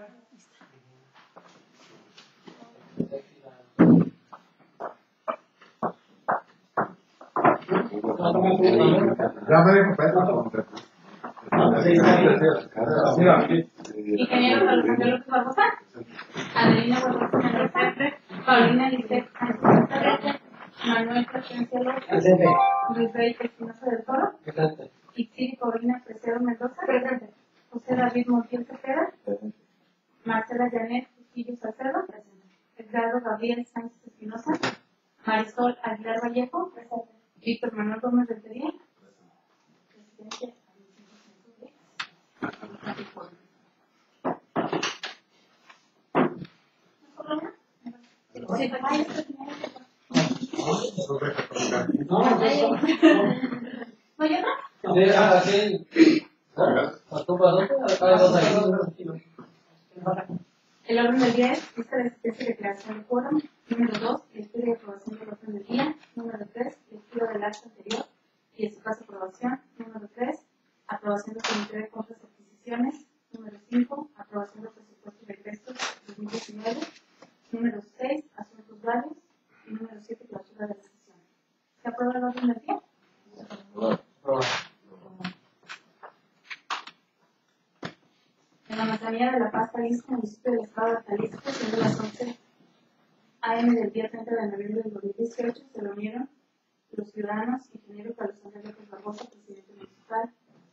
Ingeniero Alejandro López Barbosa, Adelina Barbosa Mendoza, Paulina Lisset Sánchez, Manuel Crescencio López, Luis Rey Espinosa del Toro, Ixiri Paulina Preciado Mendoza, José David Montiel Cepeda, Marcela Janet Trujillo Salcedo, Edgardo Gabriel Sánchez Espinosa, Marisol Aguilar Vallejo, Víctor Manuel Gómez del Tería, presidente. El orden del día es lista de asistencia y declaración de quórum. Número 2, lectura y aprobación del orden del día. Número 3, lectura del acta anterior y de su caso aprobación. Número 3, aprobación del comité de compras y adquisiciones. Número 5, aprobación del presupuesto de egresos 2019. Número 6, asuntos varios. Y número 7, clausura de la sesión. ¿Se aprueba el orden del día? En la manzanilla de La Paz, Jalisco, municipio del estado de Jalisco, siendo las 11 a.m. del día 30 de noviembre del 2018, se reunieron los ciudadanos, ingeniero Carlos Andrés López Barbosa, presidente municipal,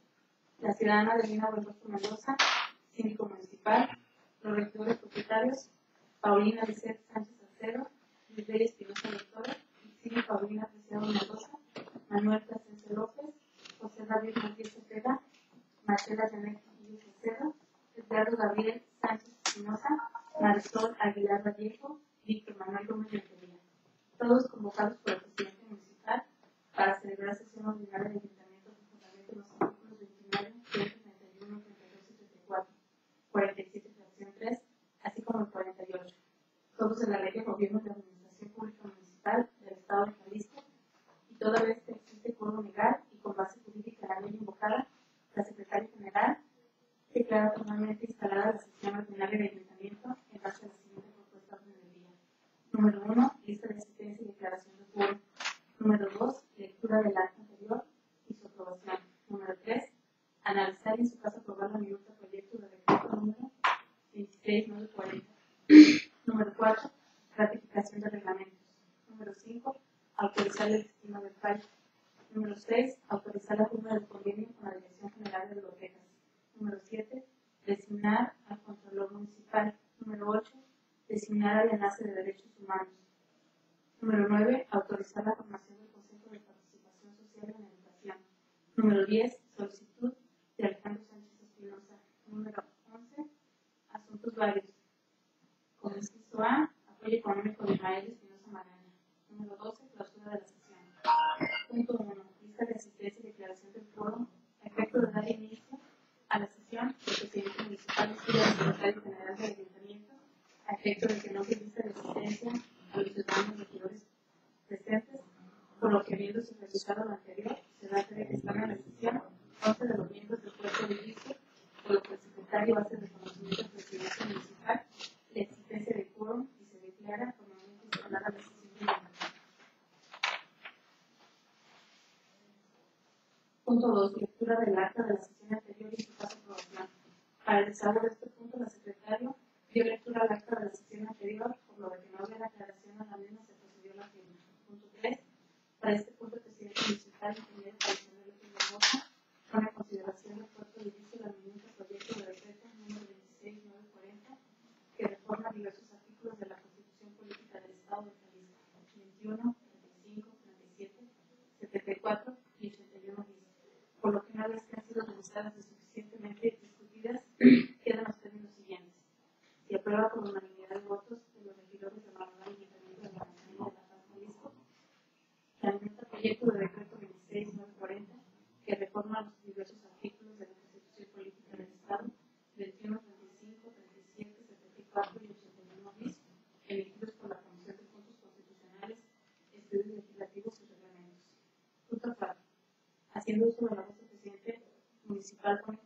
la ciudadana Adelina Barbosa Mendoza, síndico municipal, los regidores propietarios, Paulina Lisset Sánchez Salcedo, Luis Rey Espinosa Doctora, Ixiri Paulina Preciado Mendoza, Manuel Crescencio López, José David Montiel Cepeda, Marcela Janet Trujillo Salcedo, Edgardo Gabriel Sánchez Espinosa, Marisol Aguilar Vallejo, Víctor Manuel Gómez del Tería, todos convocados por el presidente municipal para celebrar sesión ordinaria del Ayuntamiento conjuntamente los artículos 29, 31, 32 y 34, 47, fracción 3, así como el 48, todos de la Ley de Gobierno de la Administración Pública Municipal del Estado de Jalisco, y toda vez que existe quórum legal y con base jurídica en la ley invocada, la Secretaria General declara formalmente instalada la sesión ordinaria del Ayuntamiento en base a la siguiente propuesta orden del día. Número 1, lista de asistencia y declaración de quórum. Número 2, lectura del acta anterior y su aprobación. Número 3, analizar y en su caso aprobar la minuta proyecto de decreto número 26940. Número 4, ratificación de reglamentos. Número 5, autorizar el destino del fallo. Número 6, autorizar la firma del convenio con la Dirección General de Bibliotecas. Número 7, designar al Contralor Municipal. Número 8, designar al Enlace de Derechos Humanos. Número 9, autorizar la formación del Consejo de Participación Social en Educación. Número 10, solicitud de Alejandro Sánchez Espinosa. Número 11, asuntos varios. Con inciso A, apoyo económico de Israel Espinosa Maraña. Número 12, clausura de la sesión. Punto 1, lista de asistencia y declaración del quórum. A efecto de dar inicio a la sesión, el presidente municipal pide al secretario general del ayuntamiento, a efecto de que no se lista de asistencia a los ciudadanos regidores presentes, por lo que habiéndose realizado lo anterior, se da fe de que están en la sesión 11 de los miembros del cuerpo de juicio, por lo que el secretario hace reconocimiento al presidente municipal de existencia de quórum y se declara formalmente instalada la sesión del ayuntamiento. Punto 2. Lectura del acta de la sesión anterior y su caso aprobación. Para el desarrollo de este punto, la secretaria dio lectura al acta de la sesión anterior, por lo de que no había aclaración a la misma se procedió a la firma. Punto 3. Para este punto, el presidente municipal, ingeniero Alejandro López Barbosa, pone en consideración del cuerpo de juicio la minuta proyecto de decreto número 26940, que reforma diversos artículos de la Constitución Política del Estado de Jalisco, 21, 35, 37, 74 y 81 bis. Por lo que una vez que han sido revisadas y suficientemente discutidas, quedan los términos siguientes. Se aprueba por unanimidad de votos de los regidores del Honorable Ayuntamiento de la Manzanilla de La Paz, Jalisco, la minuta proyecto de decreto 26940, que reforma los diversos artículos de la Constitución Política del Estado, 21, 35, 37, 74 y 81 bis, emitidos por la Comisión de Puntos Constitucionales, Estudios Legislativos y Reglamentos. Punto 4. Haciendo uso de la voz del presidente municipal, pone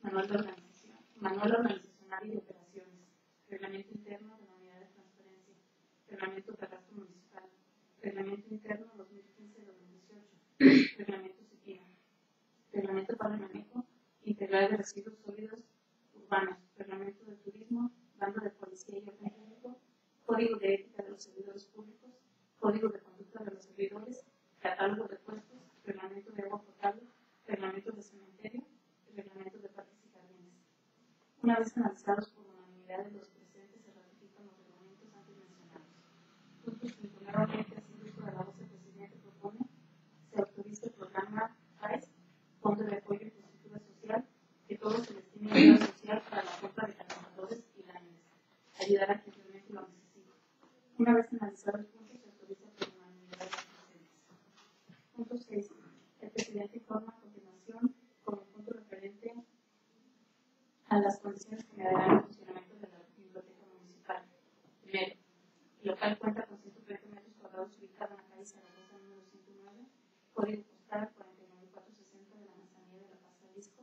Manual organizacional y de operaciones, reglamento interno de la unidad de transferencia, reglamento de gasto municipal, reglamento interno 2015-2018, reglamento CITIMA, reglamento para el manejo integral de residuos sólidos urbanos, reglamento de turismo, bando de policía y orden público, código de ética de los servidores públicos, código de conducta de los servidores, catálogo de puestos, reglamento de agua potable, reglamento de cementerio y reglamento de parques y jardines. Una vez analizados por unanimidad de los presentes, se ratifican los reglamentos antes mencionados. Punto 5. Nuevamente, haciendo uso de la voz del presidente, propone se autoriza el programa FAES, Fondo de Apoyo y Infraestructura Social, que todo se destine a ayuda social para la compra de catalizadores y láminas, ayudar a quien realmente lo necesite. Una vez analizado el punto, se autoriza por unanimidad de los presentes. Punto 6. El presidente informa a continuación como punto referente a las condiciones que me darán el funcionamiento de la biblioteca municipal. Primero, el local cuenta con 130 metros cuadrados ubicado en la calle Zaragoza número 109, código postal 49460 de la Manzanilla de la Paz, Jalisco.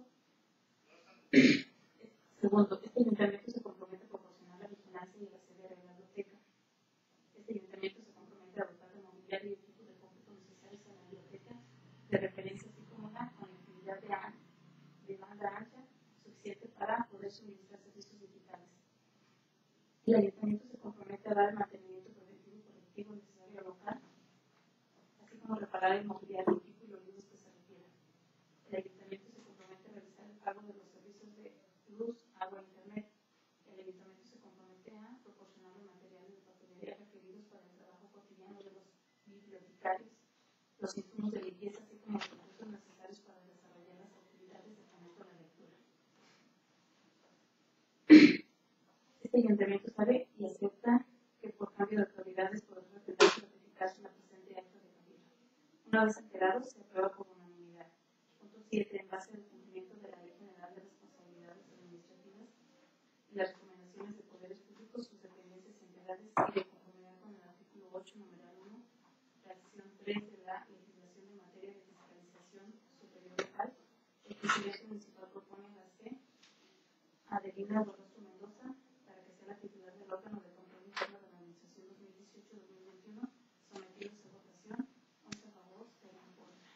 Segundo, este ayuntamiento se compromete a proporcionar la vigilancia y el acceder a la biblioteca. Este ayuntamiento se compromete a dotar de mobiliario y equipo de cómputo necesarios a la biblioteca, de referencia así como la conectividad de banda ancha suficiente para poder suministrar servicios digitales. El ayuntamiento se compromete a dar el mantenimiento preventivo y correctivo necesario al local, así como reparar el mobiliario, equipo y los libros que se requieran. El ayuntamiento se compromete a realizar el pago de los servicios de luz, agua e internet. El ayuntamiento se compromete a proporcionar los materiales de papelería requeridos para el trabajo cotidiano de los bibliotecarios, los insumos de limpieza, así como los recursos necesarios para desarrollar las actividades de fomento a la lectura. Este ayuntamiento sabe y acepta que por cambio de autoridades podrá tendrá que ratificarse la presente acta de cabildo. Una vez enterados, se aprueba por unanimidad. Punto 7. En base al cumplimiento de la Ley General de Responsabilidades Administrativas y las recomendaciones de poderes públicos, sus dependencias y entidades, y de conformidad con el artículo 8, numeral 1, fracción 3 de la legislación en materia de fiscalización superior local, el presidente municipal propone a la C. Adelina Borroso Mendoza para que sea la titular del órgano de control interno de la Administración 2018-2021, sometidos a votación, 11 a favor, 0 en contra.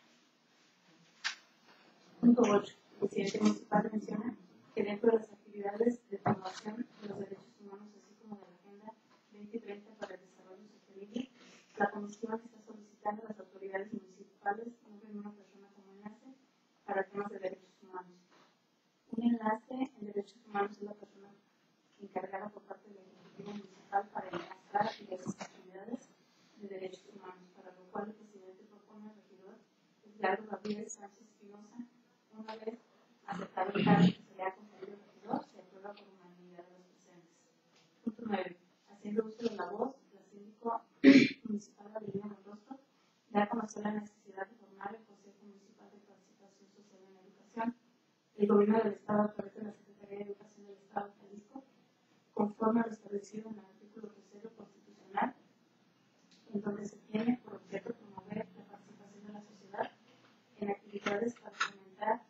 Punto 8. El presidente municipal menciona que dentro de las actividades de promoción de los derechos humanos, así como de la Agenda 2030 para el Desarrollo Sostenible, la Comisión está solicitando a las autoridades municipales nombren una persona como enlace para temas de derechos humanos. Un enlace en derechos humanos es la persona encargada por parte del Ejecutivo Municipal para enlazar diversas actividades de derechos humanos, para lo cual el presidente propone al regidor Edgardo Gabriel Sánchez Espinosa. Una vez aceptado el cargo que se le ha conferido al regidor, se aprueba por unanimidad de los presentes. Punto 9. Haciendo uso de la voz, la síndico municipal Adelina Mendoza da a conocer la necesidad de formar el Consejo Municipal de Participación Social en la Educación. El Gobierno del Estado autoriza a la Secretaría de Educación del Estado de Jalisco, conforme a lo establecido en el artículo 3 constitucional, en donde se tiene por objeto promover la participación de la sociedad en actividades para fomentar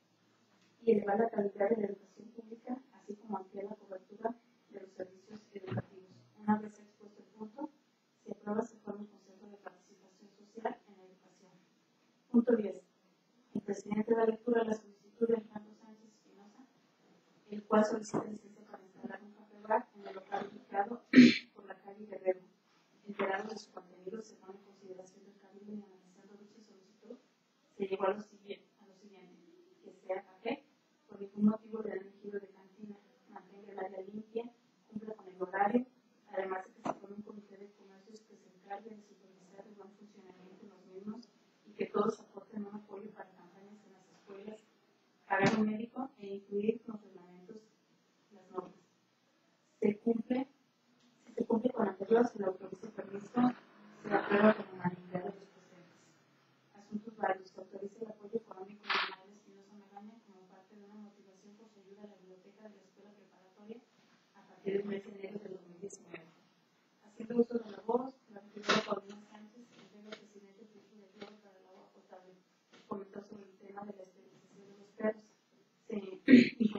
y elevar la calidad de la educación pública, así como ampliar la cobertura de los servicios educativos. Una vez expuesto el punto, se aprueba se forma el Consejo de Participación Social en la Educación. Punto 10. El presidente da lectura de la solicitud de Alejandro Sánchez Espinosa, el cual solicita licencia para instalar un café bar en el local ubicado por la calle Guerrero. Enterado de su contenido, se pone en consideración del cabildo y analizando dicha solicitud, se llegó a lo siguiente, que sea café, por ningún motivo le han elegido de cantina, mantenga el área limpia, cumpla con el horario, además de que se pone un comité de comercios que se encargue de supervisar el buen funcionamiento de los mismos y que todos aporten un apoyo para campañas en las escuelas, pagar un médico e incluir los reglamentos, las normas. Si se cumple con anterior, se le autoriza el permiso, se aprueba con unanimidad de los presentes. Asuntos varios. Se autoriza el apoyo económico de Manuel Espinosa Magaña como parte de una motivación por su ayuda a la biblioteca de la escuela preparatoria a partir del mes de enero de 2019. Haciendo uso de la voz, la regidora Paulina Sánchez entrega al presidente el curso de cloro para el agua potable. Comentó sobre el tema de la esterilización de los perros. Se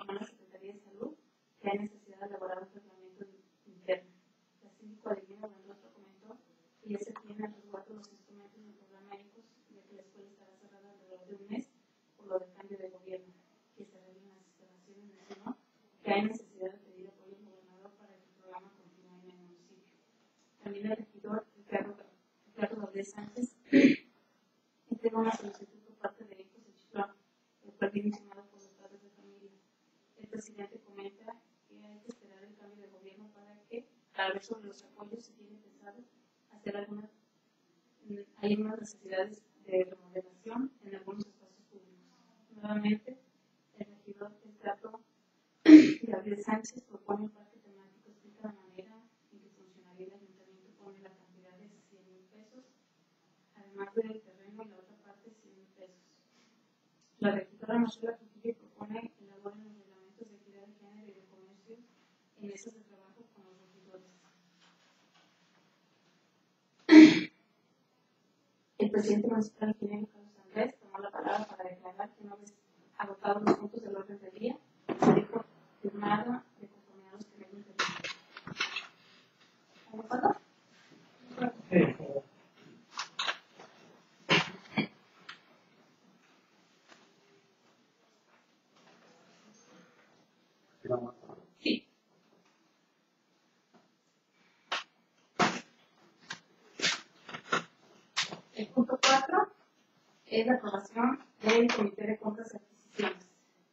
presidente comenta que hay que esperar el cambio de gobierno para que, tal vez sobre los apoyos, se tiene pensado hacer hay unas necesidades de remodelación en algunos espacios públicos. Nuevamente, el regidor Estrato Gabriel Sánchez propone un parque temático, explica la manera en que funcionaría el ayuntamiento, pone la cantidad de 100,000 pesos, además del terreno y la otra parte 100,000 pesos. La regidora Marcela Trujillo propone elaborar los reglamentos de equidad de género y de comercio en mesas de trabajo con los regidores. El presidente municipal, ingeniero Carlos Andrés, tomó la palabra para declarar que una vez agotados los puntos del orden del día, se dijo firmado de conformidad a los términos del día. ¿De acuerdo? Sí. El punto 4 es la aprobación del Comité de Compras y Adquisiciones.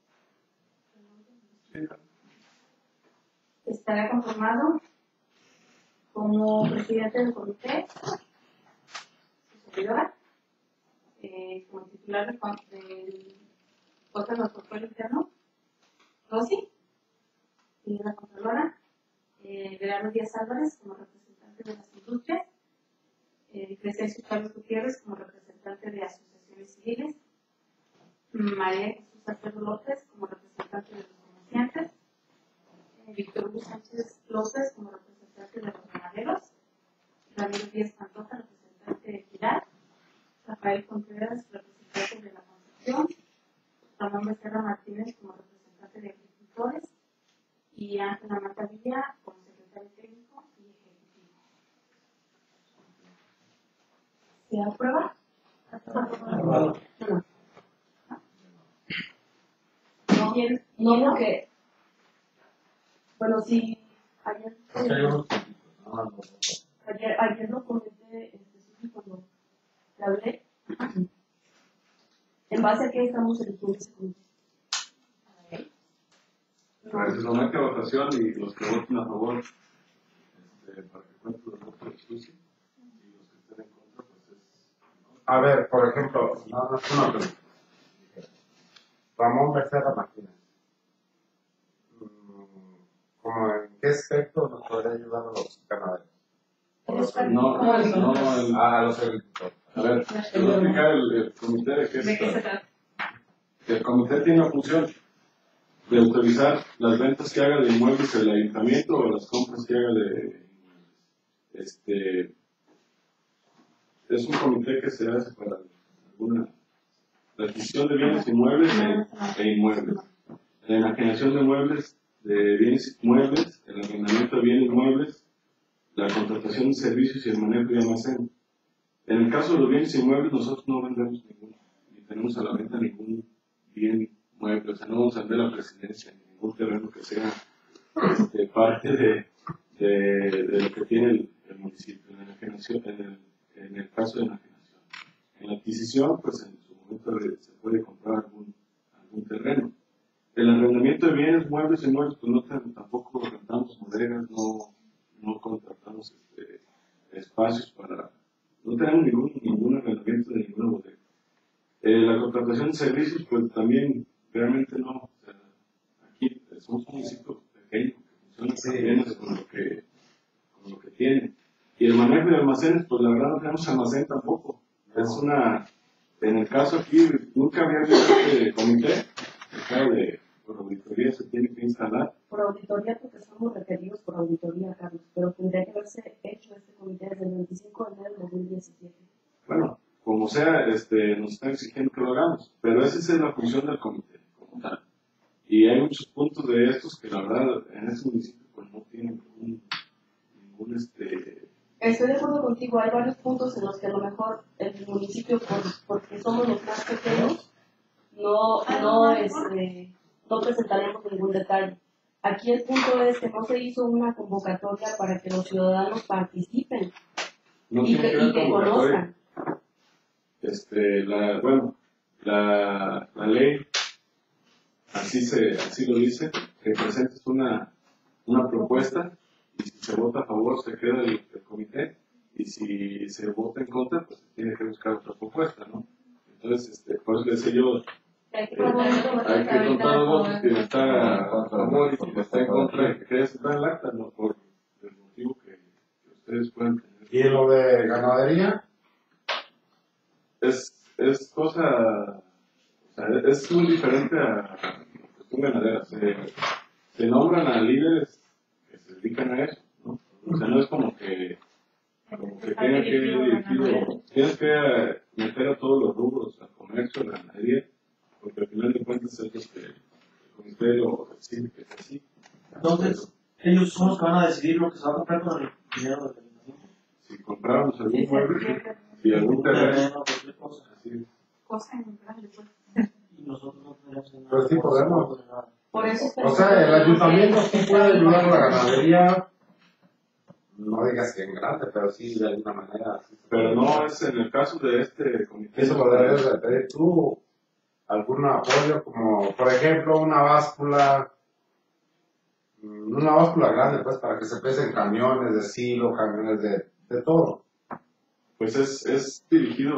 Estará conformado como presidente del comité, su servidora, como titular del órgano del control interno, Rosy, y la controladora, Gerardo Díaz Álvarez como representante de las industrias, Crescencio Carlos Gutiérrez como representante de asociaciones civiles, María Jesús Alfredo López como representante de los comerciantes, Víctor Hugo Sánchez López como representante de los ganaderos, Ramiro Díaz Pantoja, representante de Equidad, Rafael Contreras, representante de la construcción, Ramón Becerra Martínez como representante de agricultores y Ángela Mata Villa como secretario técnico y ejecutivo. ¿Se aprueba? No, porque, bueno, sí, ayer lo comenté cuando le hablé, en base a qué estamos eligiendo ese comité. Se somete a votación y los que voten a favor, para que cuenten los votos de Susi, y los que estén en contra, pues es... A ver, por ejemplo, no es una pregunta. Ramón Becerra Martínez. ¿Cómo en qué aspecto nos podría ayudar a los ganaderos? A los agricultores. A ver, te voy a explicar el comité de qué se trata. El comité tiene la función de autorizar las ventas que haga de inmuebles el ayuntamiento o las compras que haga de inmuebles. Es un comité que se hace para la adquisición de bienes inmuebles e inmuebles, la enajenación de muebles, de bienes inmuebles, el arrendamiento de bienes inmuebles, la contratación de servicios y el manejo de almacén. En el caso de los bienes inmuebles, nosotros no vendemos ninguno, ni tenemos a la venta ningún bien mueble, o sea, no vamos a vender la presidencia, ni ningún terreno que sea parte de lo que tiene el municipio, en la enajenación, en el caso de enajenación. En la adquisición, pues en su momento se puede comprar algún terreno. El arrendamiento de bienes muebles y inmuebles, pues no tampoco rentamos bodegas, no contratamos espacios para... No tenemos ningún arrendamiento de ninguna bodega. La contratación de servicios, pues también realmente no. O sea, aquí somos un municipio pequeño que funciona bien con lo que tiene. Y el manejo de almacenes, pues la verdad no tenemos almacén tampoco. En el caso aquí, nunca había habido este comité. Por auditoría se tiene que instalar. Por auditoría, porque somos requeridos por auditoría, Carlos, pero tendría que haberse hecho este comité desde el 25 de enero de 2017. Bueno, como sea, nos están exigiendo que lo hagamos, pero esa es la función del comité, como tal. Y hay muchos puntos de estos que la verdad en este municipio pues no tienen ningún Estoy de acuerdo contigo, hay varios puntos en los que a lo mejor el municipio, porque somos los más pequeños, no presentaremos ningún detalle. Aquí el punto es que no se hizo una convocatoria para que los ciudadanos participen y que conozcan. La ley así lo dice, que presentes una propuesta, y si se vota a favor se queda el comité, y si se vota en contra, pues se tiene que buscar otra propuesta, ¿no? Entonces, por eso le decía yo, hay que contar los votos, quien está a favor y quien está en contra, y que quede sentada en el acta, ¿no? Por el motivo que ustedes puedan tener. ¿Y lo de ganadería? Es cosa, o sea, es muy diferente a cuestión ganadera. Se nombran a líderes que se dedican a eso, ¿no? O sea, no es como que tengan que dirigir, tienes que meter a todos los rubros, al comercio, a la ganadería, porque al final de cuentas es lo que el comité lo decide que es así. Entonces, ellos son los que van a decidir lo que se va a comprar con el dinero del ayuntamiento. Si compráramos algún mueble y algún terreno, así. Cosa en grande, pues. Y nosotros no tenemos nada. Pues sí podemos. Por eso O sea, el ayuntamiento sí puede ayudar a la ganadería, no digas que en grande, pero sí de alguna manera. Sí. Pero no es en el caso de este comité. Eso lo debes de pedir tú, algún apoyo, como por ejemplo una báscula grande, pues para que se pesen camiones de silo, camiones de todo. Pues es dirigido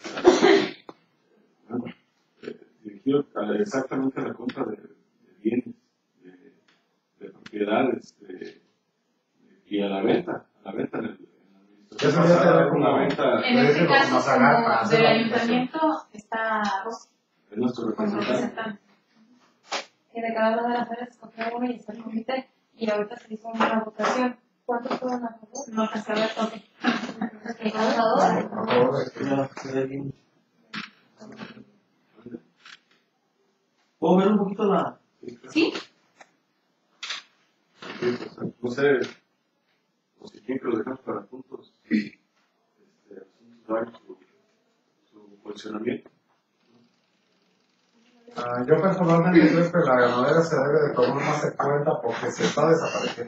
exactamente a la compra de bienes, de propiedades, y a la venta en el Eso ya te da una venta. En este caso, como del ayuntamiento, está Rosy Es nuestro como representante. representante. Que de cada una de las áreas escogió uno y está el comité. Y ahorita se hizo una votación. ¿Cuántos fueron a favor? No alcancé a ver todo. a favor de que Ya, se ve bien. ¿Puedo ver un poquito la...? ¿Sí? No sé, o si quieren que lo dejamos para puntos, asuntos su posicionamiento. yo personalmente creo que la ganadera se debe de tomar más en cuenta porque se está desapareciendo.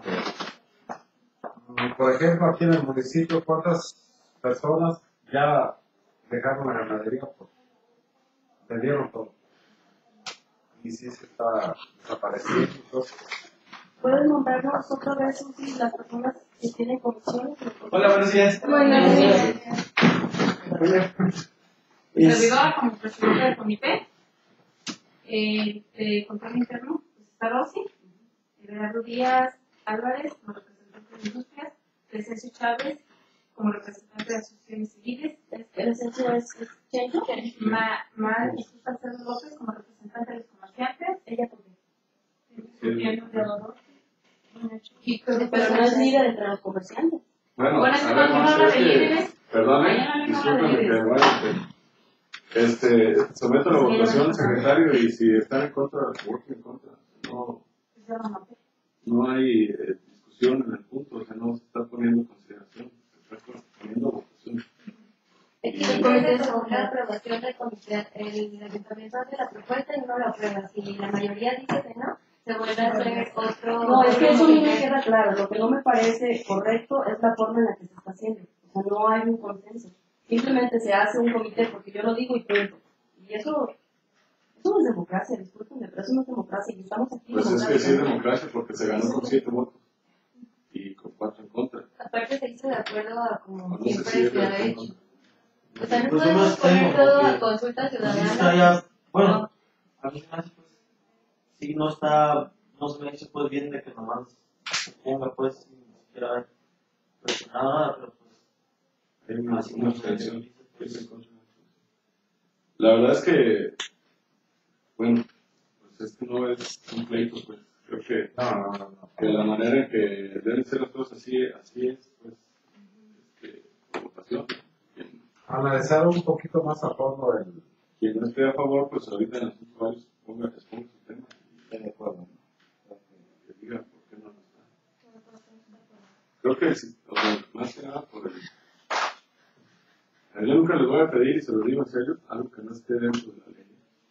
Por ejemplo, aquí en el municipio, ¿cuántas personas ya dejaron la ganadería? Pues, vendieron todo. Y sí se está desapareciendo. Entonces, ¿pueden nombrarnos otra vez las personas que tienen comisiones? Hola, buenos días. Bueno, Es- servidora como presidente del comité. De control interno, pues está Rosy, Gerardo Díaz Álvarez como representante de industrias, Crescencio Chávez como representante de asociaciones civiles, ¿El censo es Chencho? Mar Jesús Salcedo López como representante de los comerciantes, ella también. Pero no es líder entre los comerciantes. Bueno, Bueno, es a que ver, no no habla sé de líderes. perdone, Mañana no habla de discúlpeme que líderes. someto la votación, secretario, y si están en contra, voten en contra. No hay discusión en el punto, o sea, no se está poniendo en consideración, se está poniendo votación. El comité sobre la aprobación del comité, el ayuntamiento hace la propuesta y uno la aprueba. Si la mayoría dice que no, se vuelve a hacer otro. No, es que eso no me queda claro. Lo que no me parece correcto es la forma en la que se está haciendo. O sea, no hay un consenso. Simplemente se hace un comité porque yo lo digo y punto. Y eso no es democracia, discúlpenme, pero eso no es democracia. Y estamos aquí. Pues es que sí es democracia porque se ganó con 7 votos y con 4 en contra. Aparte se hizo de acuerdo a como No sé siempre si se ha es en hecho. contra. O sea, no Pues podemos no poner tengo, todo porque a consulta Sí ciudadana. está ya, bueno, a mí se me hace, pues, sí, no está, no se me dice pues bien de que nomás se ponga pues, sin siquiera haber presionado nada, pero pues, Hay una así abstención. La verdad es que, bueno, pues esto no es un pleito, pues creo que la manera en que deben ser las cosas así es, pues, votación. analizar un poquito más a fondo el. Quien no esté a favor, pues ahorita en los usuarios exponga su tema y De acuerdo. que diga por qué no está. Creo que sí, o sea, más que nada por el. Yo nunca les voy a pedir, y se lo digo en serio, algo que no esté dentro de la ley.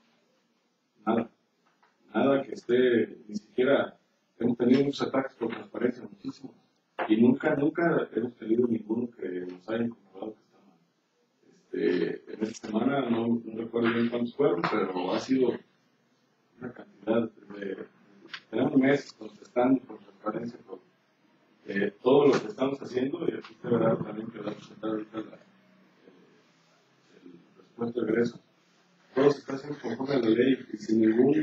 Nada que esté, ni siquiera hemos tenido muchos ataques por transparencia, muchísimos. Y nunca hemos tenido ninguno que nos haya comprobado que está mal. En esta semana no recuerdo bien cuántos fueron, pero ha sido una cantidad de. Tenemos mes contestando por transparencia por todo lo que estamos haciendo, y aquí usted verá también que va a presentar ahorita el presupuesto de egresos. Todo se está haciendo conforme a la ley y sin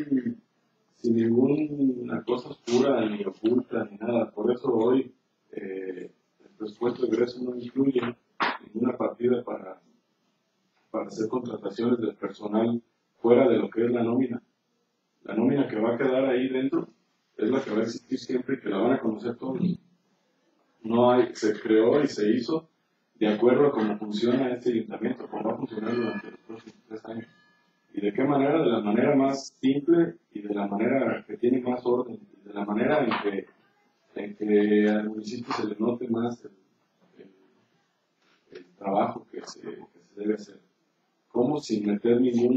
ninguna cosa oscura ni oculta ni nada. Por eso hoy el presupuesto de egresos no incluye ninguna partida para hacer contrataciones del personal fuera de lo que es la nómina. La nómina que va a quedar ahí dentro es la que va a existir siempre y que la van a conocer todos. No hay, se creó y se hizo de acuerdo a cómo funciona este ayuntamiento, cómo va a funcionar durante los próximos 3 años. ¿Y de qué manera? De la manera más simple y de la manera que tiene más orden, de la manera en que al municipio se le note más el trabajo que se debe hacer. ¿Cómo? Sin meter ningún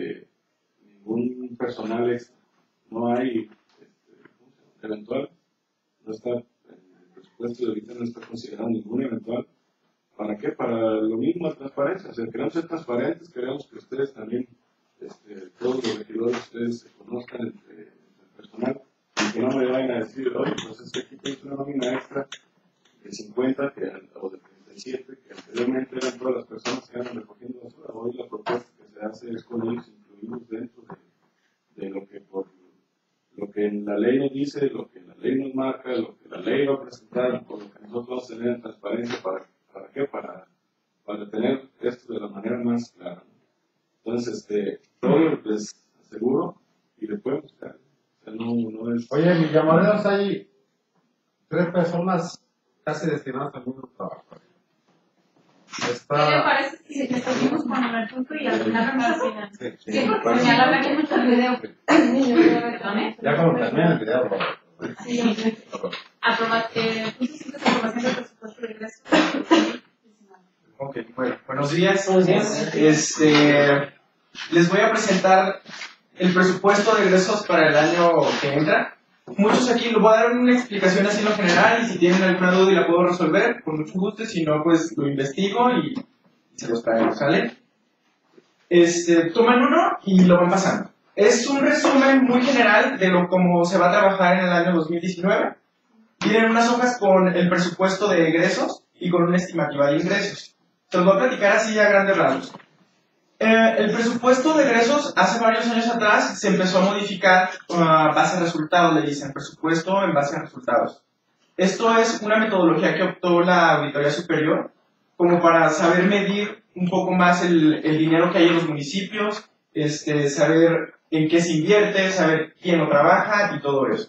personal extra. No hay eventual, no está en el presupuesto de ahorita, no está considerado ningún eventual. ¿Para qué? Para lo mismo, la transparencia. O sea, queremos ser transparentes, queremos que ustedes también, todos los regidores, ustedes se conozcan entre el personal y que no me vayan a decir, oye, pues es que aquí tienes una nómina extra de 50 o de 37, que anteriormente eran todas las personas que andan recogiendo basura. Hoy la propuesta que se hace es con ellos incluimos dentro de lo que la ley nos dice, lo que la ley nos marca, lo que la ley va a presentar, o lo que nosotros vamos a tener en transparencia. ¿Para qué? Para tener esto de la manera más clara. Entonces, todo les aseguro y le pueden buscar. O sea, no es... Oye, en Villamorelos hay 3 personas casi destinadas al mismo trabajo. ¿Qué le parece si seguimos con el punto y al final vamos a final? Sí, porque ya la verdad que mucho el video. Ya como termina el video. Aprobar, punto 5 es aprobación del presupuesto de ingresos. Ok, bueno, buenos días. Les voy a presentar el presupuesto de egresos para el año que entra. Muchos aquí les voy a dar una explicación así en lo general y si tienen alguna duda y la puedo resolver, con mucho gusto, si no, pues lo investigo y se los traigo, ¿sale? Toman uno y lo van pasando. Es un resumen muy general de cómo se va a trabajar en el año 2019. Vienen unas hojas con el presupuesto de egresos y con una estimativa de ingresos. Se los voy a platicar así a grandes rasgos. El presupuesto de egresos hace varios años atrás se empezó a modificar a base de resultados, le dicen presupuesto en base a resultados. Esto es una metodología que optó la Auditoría Superior como para saber medir un poco más el dinero que hay en los municipios, saber en qué se invierte, saber quién lo trabaja y todo eso.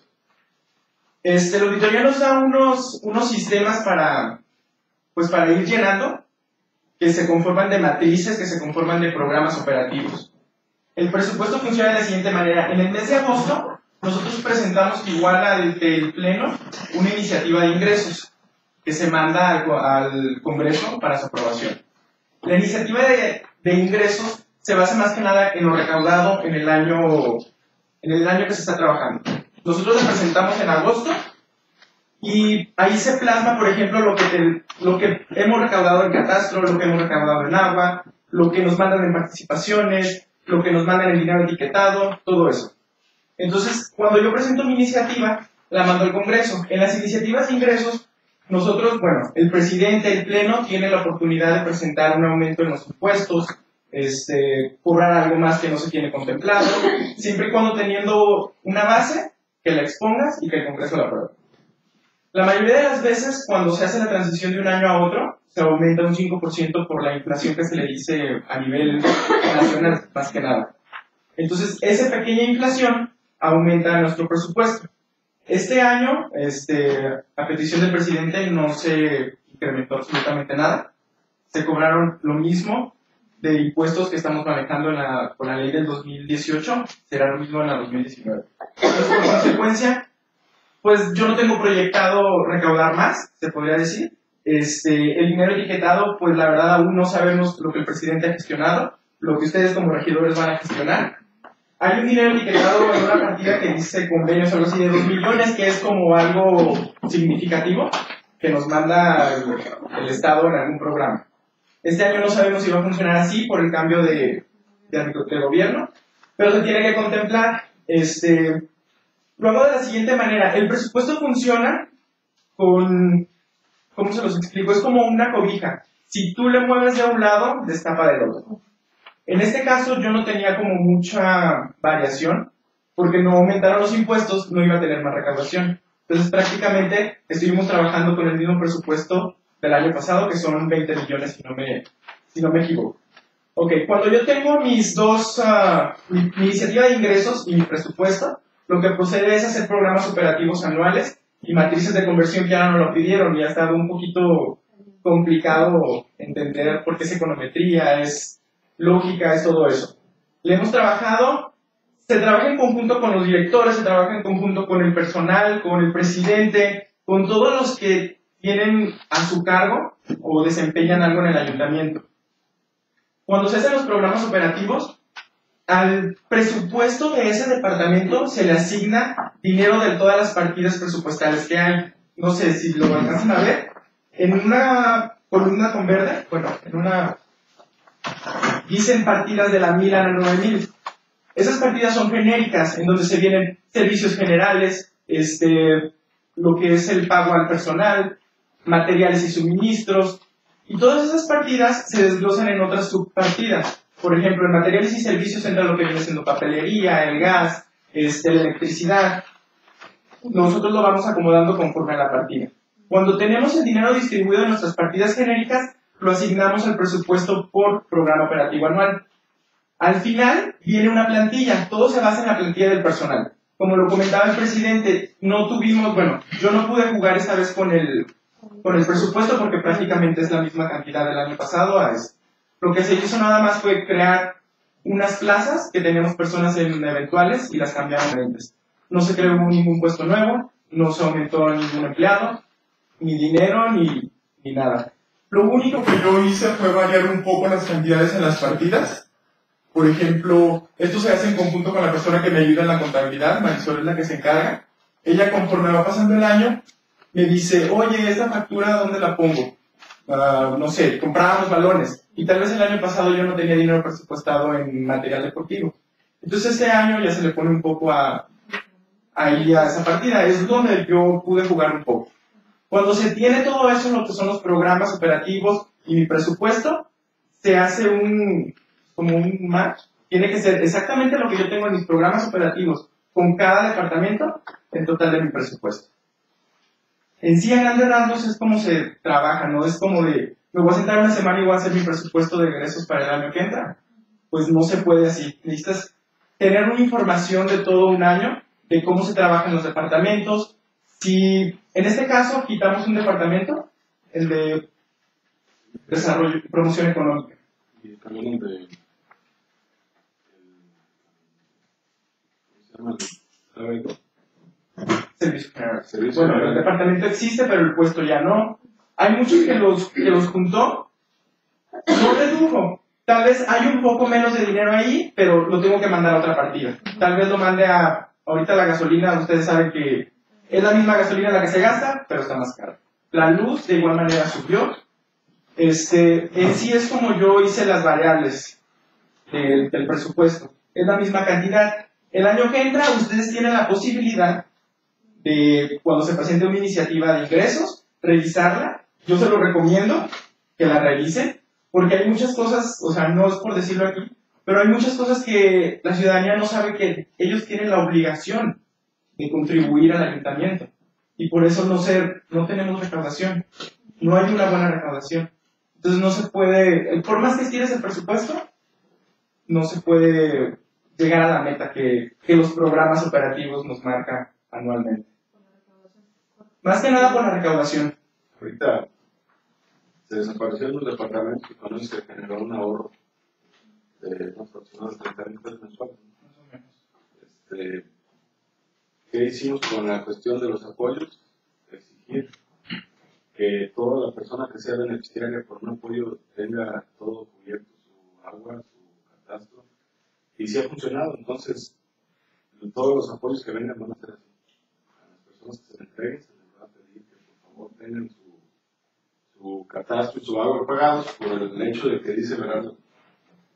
La auditoría nos da unos sistemas para ir llenando, que se conforman de matrices, que se conforman de programas operativos. El presupuesto funciona de la siguiente manera. En el mes de agosto, nosotros presentamos igual al Pleno una iniciativa de ingresos que se manda al Congreso para su aprobación. La iniciativa de ingresos se basa más que nada en lo recaudado en el año que se está trabajando. Nosotros la presentamos en agosto y ahí se plasma, por ejemplo, lo que hemos recaudado en catastro, lo que hemos recaudado en agua, lo que nos mandan en participaciones, lo que nos mandan en dinero etiquetado, todo eso. Entonces, cuando yo presento mi iniciativa, la mando al Congreso. En las iniciativas de ingresos, nosotros, el presidente del Pleno tiene la oportunidad de presentar un aumento en los impuestos, cobrar algo más que no se tiene contemplado, siempre y cuando teniendo una base que la expongas y que el Congreso la apruebe. La mayoría de las veces, cuando se hace la transición de un año a otro, se aumenta un 5% por la inflación que se le dice a nivel nacional, más que nada. Entonces, esa pequeña inflación aumenta nuestro presupuesto. Este año, a petición del presidente, no se incrementó absolutamente nada. Se cobraron lo mismo de impuestos que estamos manejando con la ley del 2018, será lo mismo en la 2019. Entonces, por consecuencia, pues yo no tengo proyectado recaudar más, se podría decir. El dinero etiquetado, pues la verdad aún no sabemos lo que el presidente ha gestionado, lo que ustedes como regidores van a gestionar. Hay un dinero etiquetado en una partida que dice convenios, algo así de 2 millones, que es como algo significativo que nos manda el Estado en algún programa. Este año no sabemos si va a funcionar así por el cambio de gobierno, pero se tiene que contemplar. Lo hago de la siguiente manera. El presupuesto funciona con, ¿cómo se los explico? Es como una cobija. Si tú le mueves de un lado, destapa del otro. En este caso yo no tenía como mucha variación, porque no aumentaron los impuestos, no iba a tener más recaudación. Entonces prácticamente estuvimos trabajando con el mismo presupuesto del año pasado, que son 20 millones si no me equivoco. Ok, cuando yo tengo mis dos, mi iniciativa de ingresos y mi presupuesto, lo que procede es hacer programas operativos anuales y matrices de conversión que ya no lo pidieron y ha estado un poquito complicado entender por qué es econometría, es lógica, es todo eso. Le hemos trabajado, se trabaja en conjunto con los directores, se trabaja en conjunto con el personal, con el presidente, con todos los que tienen a su cargo o desempeñan algo en el ayuntamiento. Cuando se hacen los programas operativos, al presupuesto de ese departamento se le asigna dinero de todas las partidas presupuestales que hay. No sé si lo alcanzan a ver. En una columna con verde, bueno, en una dicen partidas de la 1000 a la 9000. Esas partidas son genéricas, en donde se vienen servicios generales, lo que es el pago al personal, materiales y suministros, y todas esas partidas se desglosan en otras subpartidas. Por ejemplo, en materiales y servicios entra lo que viene siendo papelería, el gas, la electricidad. Nosotros lo vamos acomodando conforme a la partida. Cuando tenemos el dinero distribuido en nuestras partidas genéricas, lo asignamos al presupuesto por programa operativo anual. Al final viene una plantilla, todo se basa en la plantilla del personal. Como lo comentaba el presidente, yo no pude jugar esta vez con el presupuesto porque prácticamente es la misma cantidad del año pasado a este. Lo que se hizo nada más fue crear unas plazas que teníamos personas en eventuales y las cambiaron a entes. No se creó ningún puesto nuevo, no se aumentó ningún empleado, ni dinero, ni nada. Lo único que yo hice fue variar un poco las cantidades en las partidas. Por ejemplo, esto se hace en conjunto con la persona que me ayuda en la contabilidad, Marisol es la que se encarga. Ella, conforme va pasando el año, me dice, oye, ¿esta factura dónde la pongo? No sé, comprábamos balones. Y tal vez el año pasado yo no tenía dinero presupuestado en material deportivo. Entonces este año ya se le pone un poco ahí a esa partida. Es donde yo pude jugar un poco. Cuando se tiene todo eso, lo que son los programas operativos y mi presupuesto, se hace como un match. Tiene que ser exactamente lo que yo tengo en mis programas operativos con cada departamento en total de mi presupuesto. En sí, a grandes rasgos es como se trabaja, no es como de, me voy a sentar una semana y voy a hacer mi presupuesto de egresos para el año que entra. Pues no se puede así. Necesitas tener una información de todo un año, de cómo se trabajan los departamentos. Si en este caso quitamos un departamento, el de desarrollo y promoción económica. Y también el de... ¿cómo se llama? Servicio general. Servicio Bueno, general. el departamento existe, pero el puesto ya no. Hay muchos que los juntó, no redujo. Tal vez hay un poco menos de dinero ahí, pero lo tengo que mandar a otra partida. Tal vez lo mande ahorita la gasolina, ustedes saben que es la misma gasolina la que se gasta, pero está más cara. La luz de igual manera subió. En sí es como yo hice las variables del presupuesto. Es la misma cantidad. El año que entra, ustedes tienen la posibilidad de, cuando se presente una iniciativa de ingresos, revisarla. Yo se lo recomiendo que la revisen, porque hay muchas cosas, o sea, no es por decirlo aquí, pero hay muchas cosas que la ciudadanía no sabe que ellos tienen la obligación de contribuir al ayuntamiento. Y por eso no tenemos recaudación. No hay una buena recaudación. Entonces no se puede, por más que estires el presupuesto, no se puede llegar a la meta que los programas operativos nos marcan anualmente. Más que nada por la recaudación. Ahorita se desaparecieron los departamentos y con eso se generó un ahorro de aproximadamente 30 pesos mensuales. ¿Qué hicimos con la cuestión de los apoyos? Exigir que toda la persona que sea beneficiaria por un apoyo tenga todo cubierto, su agua, su catastro. Y sí ha funcionado, entonces todos los apoyos que vengan van a ser así. A las personas que se les entreguen se les va a pedir que por favor tengan su catastro y su agua pagados por el hecho de que dice verdad.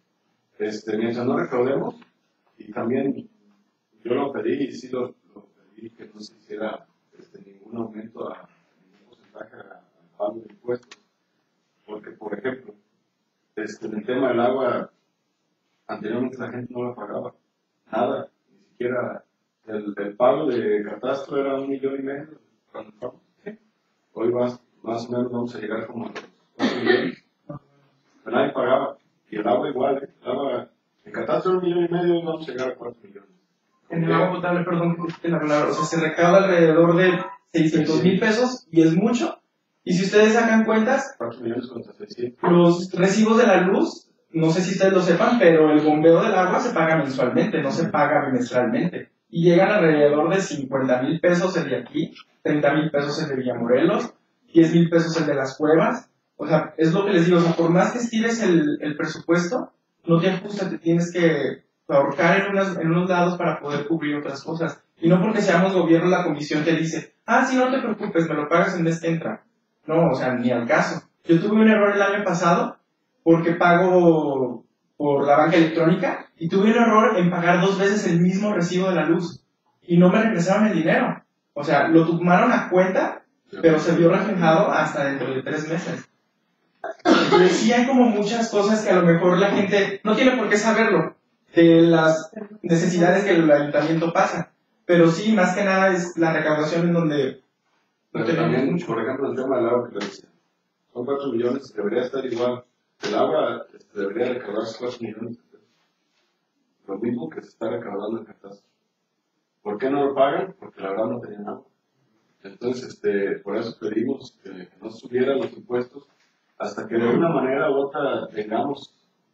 Mientras no recaudemos, y también yo lo pedí y sí lo pedí pedí que no se hiciera ningún aumento ningún porcentaje al pago de impuestos. Porque, por ejemplo, en el tema del agua, anteriormente la gente no la pagaba. Nada, ni siquiera el pago de catastro era 1,5 millones cuando entramos. Hoy más o menos vamos a llegar como a los 4 millones. Pero nadie pagaba. Y el agua igual, el agua, en catastro era 1,5 millones, hoy vamos a llegar a 4 millones. En el agua potable, perdón que usted la palabra, o sea, se recauda alrededor de 600,000 pesos y es mucho. Y si ustedes sacan cuentas, 4 millones contra 600. los recibos de la luz, no sé si ustedes lo sepan, pero el bombeo del agua se paga mensualmente, no se paga bimestralmente. Y llegan alrededor de 50,000 pesos el de aquí, 30,000 pesos el de Villamorelos, 10,000 pesos el de las cuevas. O sea, es lo que les digo, o sea, por más que estires el presupuesto, no te ajusta, te tienes que ahorcar en unos lados para poder cubrir otras cosas. Y no porque seamos gobierno, la comisión te dice, sí, no te preocupes, me lo pagas el mes que entra. No, o sea, ni al caso. Yo tuve un error el año pasado porque pago por la banca electrónica y tuve un error en pagar 2 veces el mismo recibo de la luz y no me regresaron el dinero. O sea, lo tomaron a cuenta, pero se vio reflejado hasta dentro de 3 meses. Entonces sí hay como muchas cosas que a lo mejor la gente no tiene por qué saberlo, de las necesidades que el ayuntamiento pasa. Pero sí, más que nada es la recaudación en donde no tenemos también, mucho. por ejemplo, el tema del agua que le decía. Son 4 millones, debería estar igual. El agua debería recaudarse 4 millones de pesos. Lo mismo que se está recaudando en catastro. ¿Por qué no lo pagan? Porque la verdad no tenían agua. Entonces, por eso pedimos que no subieran los impuestos hasta que de una manera u otra tengamos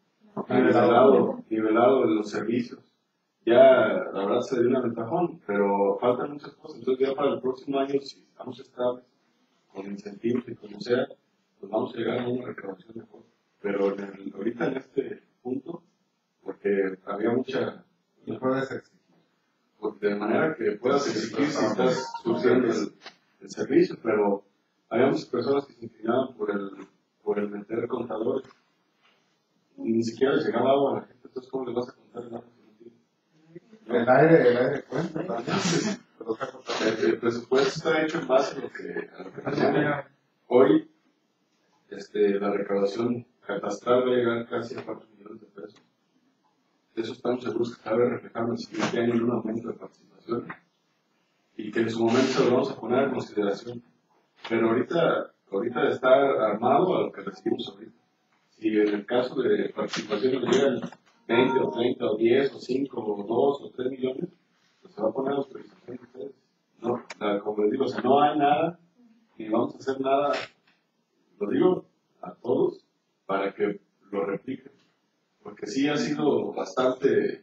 nivelado los servicios. Ya, la verdad, se dio un aventajón, pero faltan muchas cosas. Entonces, ya para el próximo año, si estamos estables, con incentivos y como sea, pues vamos a llegar a una recaudación mejor. Pero ahorita en este punto, porque había mucha... No puedes exigir. De manera que puedas exigir si estás surgiendo el servicio, pero había muchas personas que se inclinaban por el meter contadores. Y ni siquiera les llegaba agua a la gente, entonces ¿cómo les vas a contar el agua? El aire cuenta también. El presupuesto está hecho en base a lo que hacemos. Hoy, la recaudación catastral va a llegar casi a 4 millones de pesos. De eso estamos seguros que cabe reflejar en el siguiente año en un aumento de participación y que en su momento se lo vamos a poner en consideración. Pero ahorita está armado a lo que recibimos ahorita. Si en el caso de participación nos llegan 20 o 30 o 10 o 5 o 2 o 3 millones, pues se va a poner a disposición de ustedes. No, como les digo, o sea, no hay nada, ni vamos a hacer nada, lo digo a todos, para que lo repliquen. Porque sí ha sido bastante,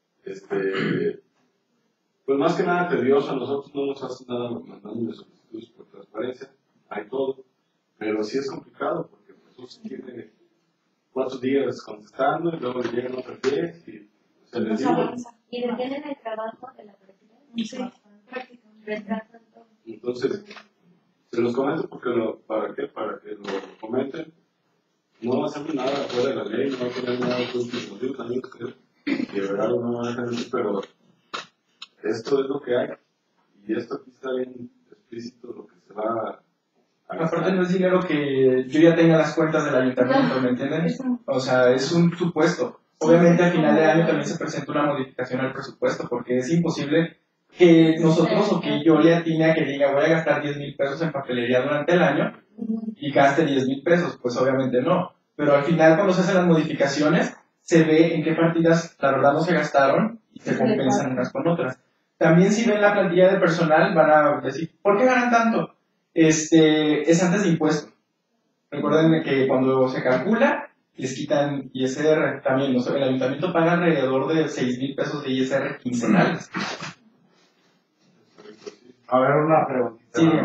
pues más que nada tedioso. A nosotros no nos hacen nada mandando solicitudes por transparencia, hay todo, pero sí es complicado porque pues uno tiene 4 días contestando y luego le llegan otros 10 y se les digo. ¿Y detienen el trabajo de la presidencia? Sí, retrasan todo. Entonces, se los comento porque ¿para qué? Para que lo comenten. No va a hacer nada fuera de la ley, no va a poner nada de también que de verdad no va a hacer eso, pero esto es lo que hay y esto aquí está bien explícito lo que se va a gastar. Aparte no es dinero que yo ya tenga las cuentas del ayuntamiento, ¿me entienden? O sea, es un supuesto. Obviamente al final del año también se presenta una modificación al presupuesto porque es imposible que nosotros o que yo le atine a que diga voy a gastar 10,000 pesos en papelería durante el año y gaste 10,000 pesos, pues obviamente no. Pero al final cuando se hacen las modificaciones se ve en qué partidas la verdad no se gastaron y se compensan unas con otras. También si ven la plantilla de personal van a decir, ¿por qué ganan tanto? Es antes de impuesto. Recuerden que cuando se calcula les quitan ISR también. El ayuntamiento paga alrededor de 6,000 pesos de ISR quincenales. A ver, una preguntita. Sí,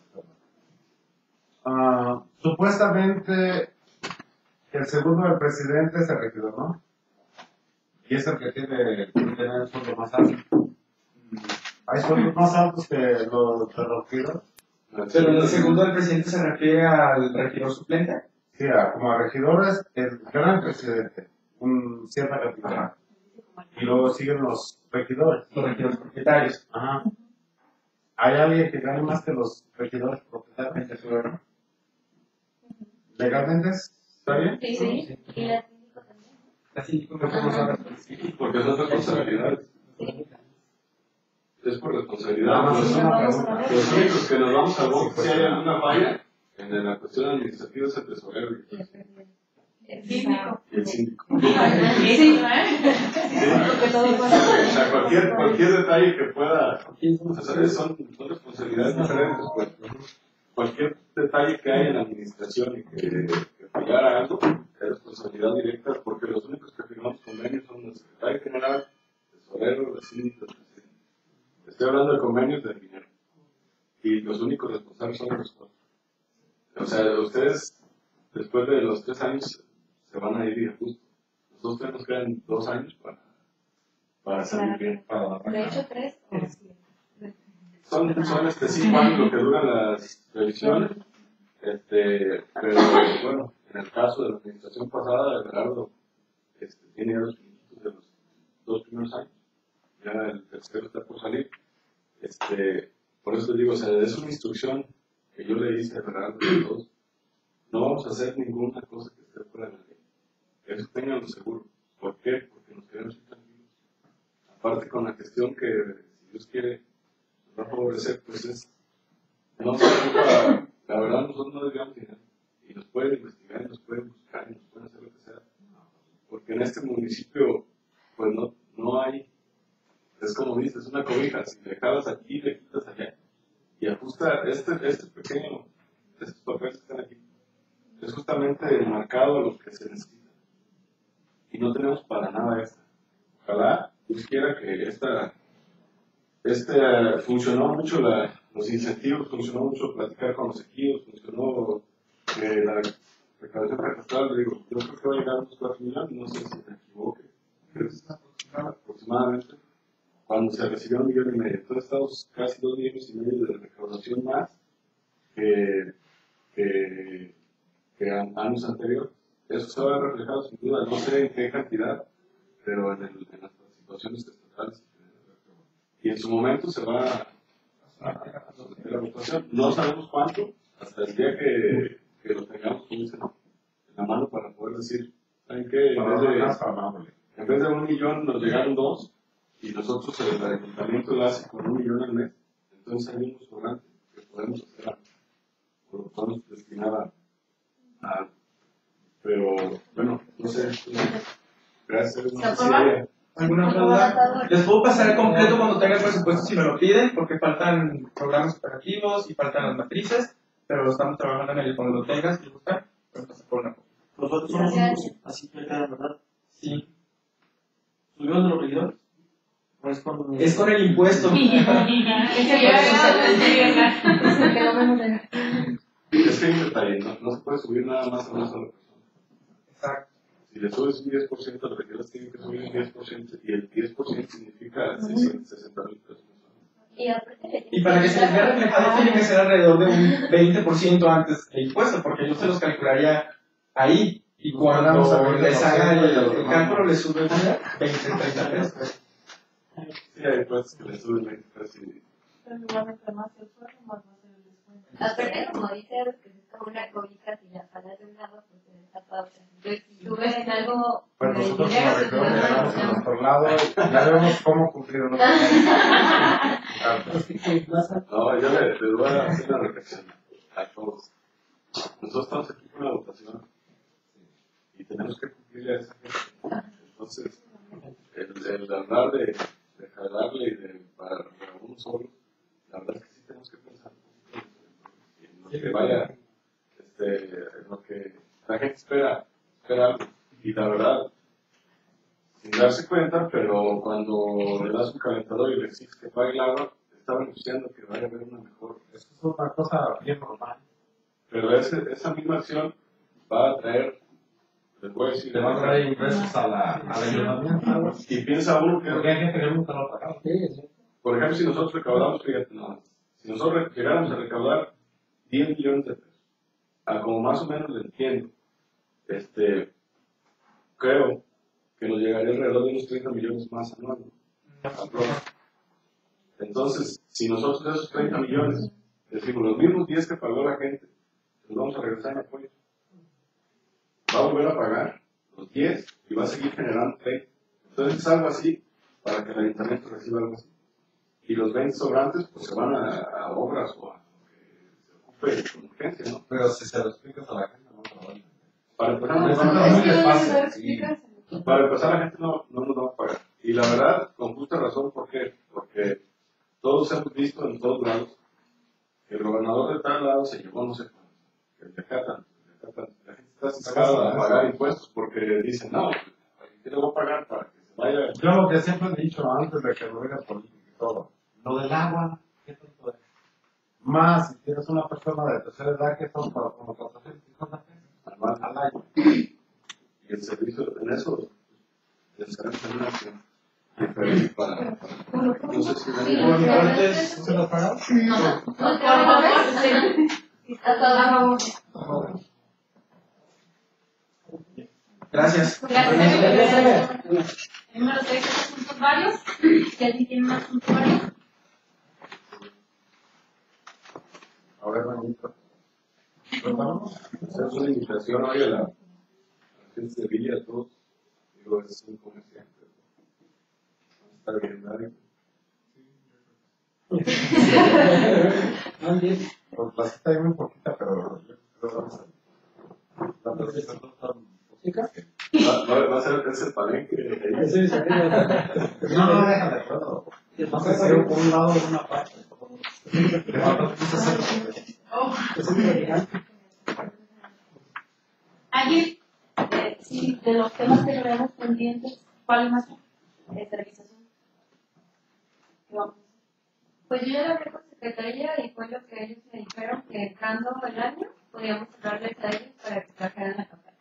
supuestamente el segundo del presidente es el regidor, ¿no? Y es el que tiene el sueldo más alto. ¿Hay sueldos más altos que los de los regidores? Pero el segundo del presidente se refiere al regidor suplente. Sí, como a regidores, el gran presidente, un cierta cantidad. Y luego siguen los regidores. Los regidores propietarios. Ajá. ¿Hay alguien que gane más que los regidores propietariamente su gobierno? ¿Legalmente está bien? Sí, sí. Y la síndico también. La síndico no puedo usar. Porque son responsabilidades. Es por responsabilidad. Nada más es una pregunta. Los únicos que nos vamos al bote si hay alguna falla en la cuestión administrativa es el tesorero El síndico. y el síndico. Sí, O sea, cualquier detalle que pueda, o sea, son responsabilidades diferentes, pues. Cualquier detalle que haya en la administración y que fallara algo es responsabilidad directa, porque los únicos que firmamos convenios son el secretario general, el tesorero, el síndico, el presidente. Estoy hablando de convenios de dinero. Y los únicos responsables son los cuatro. O sea, ustedes, después de los 3 años, se van a ir y justo. Nosotros nos quedan 2 años para salir bien. De hecho, 3 o 7. Son 5 años lo que duran las revisiones. Pero bueno, en el caso de la administración pasada, Gerardo tiene los minutos de los 2 primeros años. Ya el tercero está por salir. Por eso les digo, o sea, es una instrucción que yo le hice a Gerardo y a todos. No vamos a hacer ninguna cosa que esté fuera de la ley. Eso tenganlo seguro. ¿Por qué? Porque nos queremos ir tranquilos. Aparte con la gestión que, si Dios quiere, nos va a favorecer, pues es, no se preocupa, la verdad nosotros no digamos dinero. Y nos pueden investigar, y nos pueden buscar, y nos pueden hacer lo que sea. Porque en este municipio, pues no hay, es como dices, una cobija, si le jalas aquí, le quitas allá. Y ajusta este pequeño, estos papeles que están aquí, es justamente enmarcado a lo que se necesita. Y no tenemos para nada extra. Ojalá Dios quiera que funcionó mucho los incentivos, funcionó mucho platicar con los equipos, funcionó la recaudación catastral. Digo, yo creo que va a llegar a unos 4 millones, no sé si me equivoque, es aproximadamente. Cuando se recibió 1,5 millones, entonces estamos casi 2,5 millones de recaudación más que años anteriores. Eso se va a ver reflejado sin duda, no sé en qué cantidad, pero en las participaciones estatales. Y en su momento se va a someter a votación. No sabemos cuánto, hasta el día que lo tengamos en la mano para poder decir, ¿saben qué? En vez de 1 millón nos llegaron 2, y nosotros el ayuntamiento lo hace con 1 millón al mes. Entonces hay un sobrante que podemos hacer algo. Por lo que podemos destinar a. Pero, bueno, no sé. Gracias. ¿Alguna otra duda? Les puedo pasar el completo cuando tenga el presupuesto si me lo piden, porque faltan programas operativos y faltan las matrices, pero estamos trabajando en ello. Cuando lo tengas, si gustan, pues pasar por una. Nosotros somos así que queda, ¿verdad? Sí. ¿Subimos de los regidores? Es con el impuesto. Es que hay un detalle, no se puede subir nada más a una sola persona. Exacto. Si le subes un 10%, los regidores tienen que subir un 10%, y el 10% significa 60,000 pesos. Y para que se les vea reflejado, tiene que ser alrededor de un 20% antes del impuesto, porque yo se los calcularía ahí. Y cuando les haga el cálculo, les sube 20, 30 pesos. Sí, hay cosas que le suben 20 pesos. Aparte, como dice, que es como una cobija, si la jalas de un lado, pues se destapa otra. Entonces, si tú ves en algo Pues de nosotros dinero, como si tú regidores llegamos a no nuestro lado y ya vemos cómo cumplir nuestro No, yo les voy a hacer una reflexión a todos. Nosotros estamos aquí con la votación y tenemos que cumplirle a esa gente. Entonces, el hablar de jalarle y para uno solo, la verdad es que sí tenemos que pensar en lo que vaya, en lo que la gente espera algo. Y la verdad, sin darse cuenta, pero cuando le das un calentador y le exiges que pague el agua, está beneficiando que vaya a haber una mejor. Eso es una cosa bien normal. Pero esa misma acción va a traer, les voy a decir, Le va a traer ingresos al ayuntamiento. y piensa uno que, Porque hay gente que nunca lo ha pagado. por ejemplo, si nosotros recaudamos, fíjate, si nosotros llegáramos a recaudar 10 millones de pesos, a como más o menos le entiendo, creo que nos llegaría alrededor de unos 30 millones más anuales. Entonces, si nosotros de esos 30 millones decimos los mismos 10 que pagó la gente, los vamos a regresar en apoyo, va a volver a pagar los 10 y va a seguir generando 30. Entonces es algo así para que el ayuntamiento reciba algo así. Y los 20 sobrantes pues se van a obras o a lo que se ocupe con urgencia, ¿no? Pero si se lo explicas a la gente, no lo van a entender. Para empezar, No, no, es no, muy fácil. para empezar, la gente no nos va a pagar. Y la verdad, con justa razón, ¿por qué? Porque todos hemos visto en todos lados que el gobernador de tal lado se llevó no sé cuánto, que el de acá tanto, la gente está sacada a pagar impuestos porque dicen, no, ¿qué le voy a pagar para que se vaya? Yo lo que siempre he dicho antes de que lo diga político y todo, lo del agua, ¿qué tanto es? Más si tienes una persona de tercera edad que son para como 450 pesos al año. Y el servicio en eso, descansa en una acción diferente para no sé si ¿Se lo pagan? Gracias. Número 6, estos puntos varios. Si alguien tiene más puntos varios. A ver, manito. ¿Preparamos? hacer una invitación hoy a la gente de Villa, a todos. Digo, es un comerciante. Está bien, ¿vale? Pues la cita es muy poquita, pero yo creo que vamos a... La presentación no tan poquita. Va a ser ese palenque. No, déjale, puedo. Vamos a hacer un lado de una parte. Ayer, sí, de los temas que tenemos pendientes, ¿cuál más? Esterilización. Pues yo ya lo hablé con secretaría y fue lo que ellos me dijeron, que entrando el año podíamos hablar detalles para que trajeran la campaña.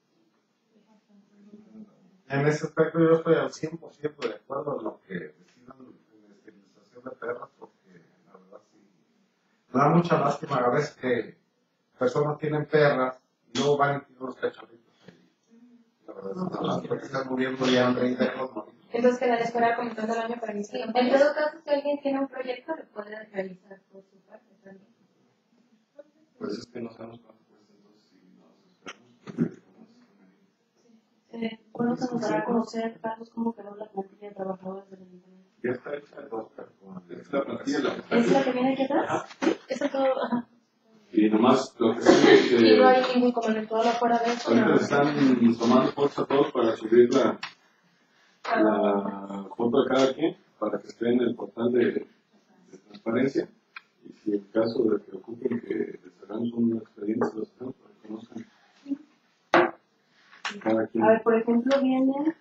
En ese aspecto yo estoy al 100% de acuerdo en lo que decidan en la esterilización de perros, porque la verdad sí. Me da mucha lástima a veces que personas tienen perras y luego van y tienen unos cachorritos ahí. La verdad es una lástima porque están muriendo de hambre y de los morir. Entonces quedaría esperar comenzando el año para Sí, iniciar. en todo caso, si alguien tiene un proyecto, lo puede realizar por su parte también. Pues es que no sabemos cuánto cuesta, entonces si nos esperamos. ¿Cuándo se nos dará a conocer, Carlos, cómo quedó la plantilla de trabajadores del ayuntamiento? Ya está hecha el dos, esta plantilla la ¿Es la que viene aquí atrás? Esa todo, ajá. y nomás lo que sigue Y no que hay ningún inconveniente afuera de eso. ahorita ¿no? están tomando fuerza todos para subir la foto de cada quien para que esté en el portal de transparencia y si en caso de que ocupen que les hagamos un expediente se los hagamos para que conozcan cada quien. A ver, por ejemplo, viene...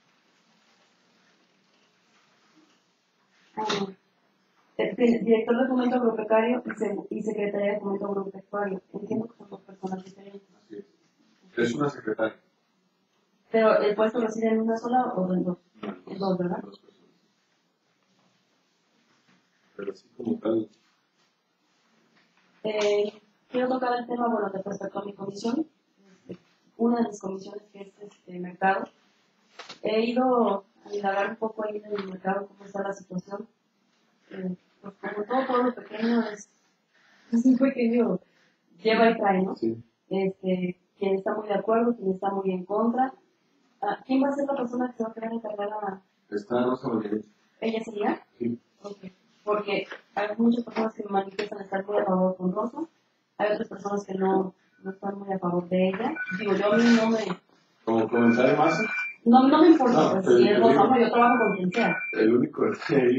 director de fomento agropecuario y secretaria de fomento agropecuario. Entiendo que son dos personas diferentes. Así es. Es una secretaria. Pero el puesto reside en una sola o en dos. No, En dos, ¿verdad? dos personas. Pero así como tal, Quiero tocar el tema, bueno, respecto a mi comisión. Una de mis comisiones que es mercado. He ido a indagar un poco ahí en el mercado, cómo está la situación. Pues como todo pueblo pequeño es un pequeño lleva y trae, ¿no? sí. Quien está muy de acuerdo, quien está muy en contra. ¿Quién va a ser la persona que se va a quedar encargada? Está Rosa Rodríguez. ¿Ella sería? Sí. Okay. Porque hay muchas personas que manifiestan estar muy a favor con Rosa, hay otras personas que no están muy a favor de ella. Digo, yo a mí no me... Como comentario más, No me importa, No, pues, pero si es yo Rosa, digo- no, yo trabajo con quien sea. el único es que ahí,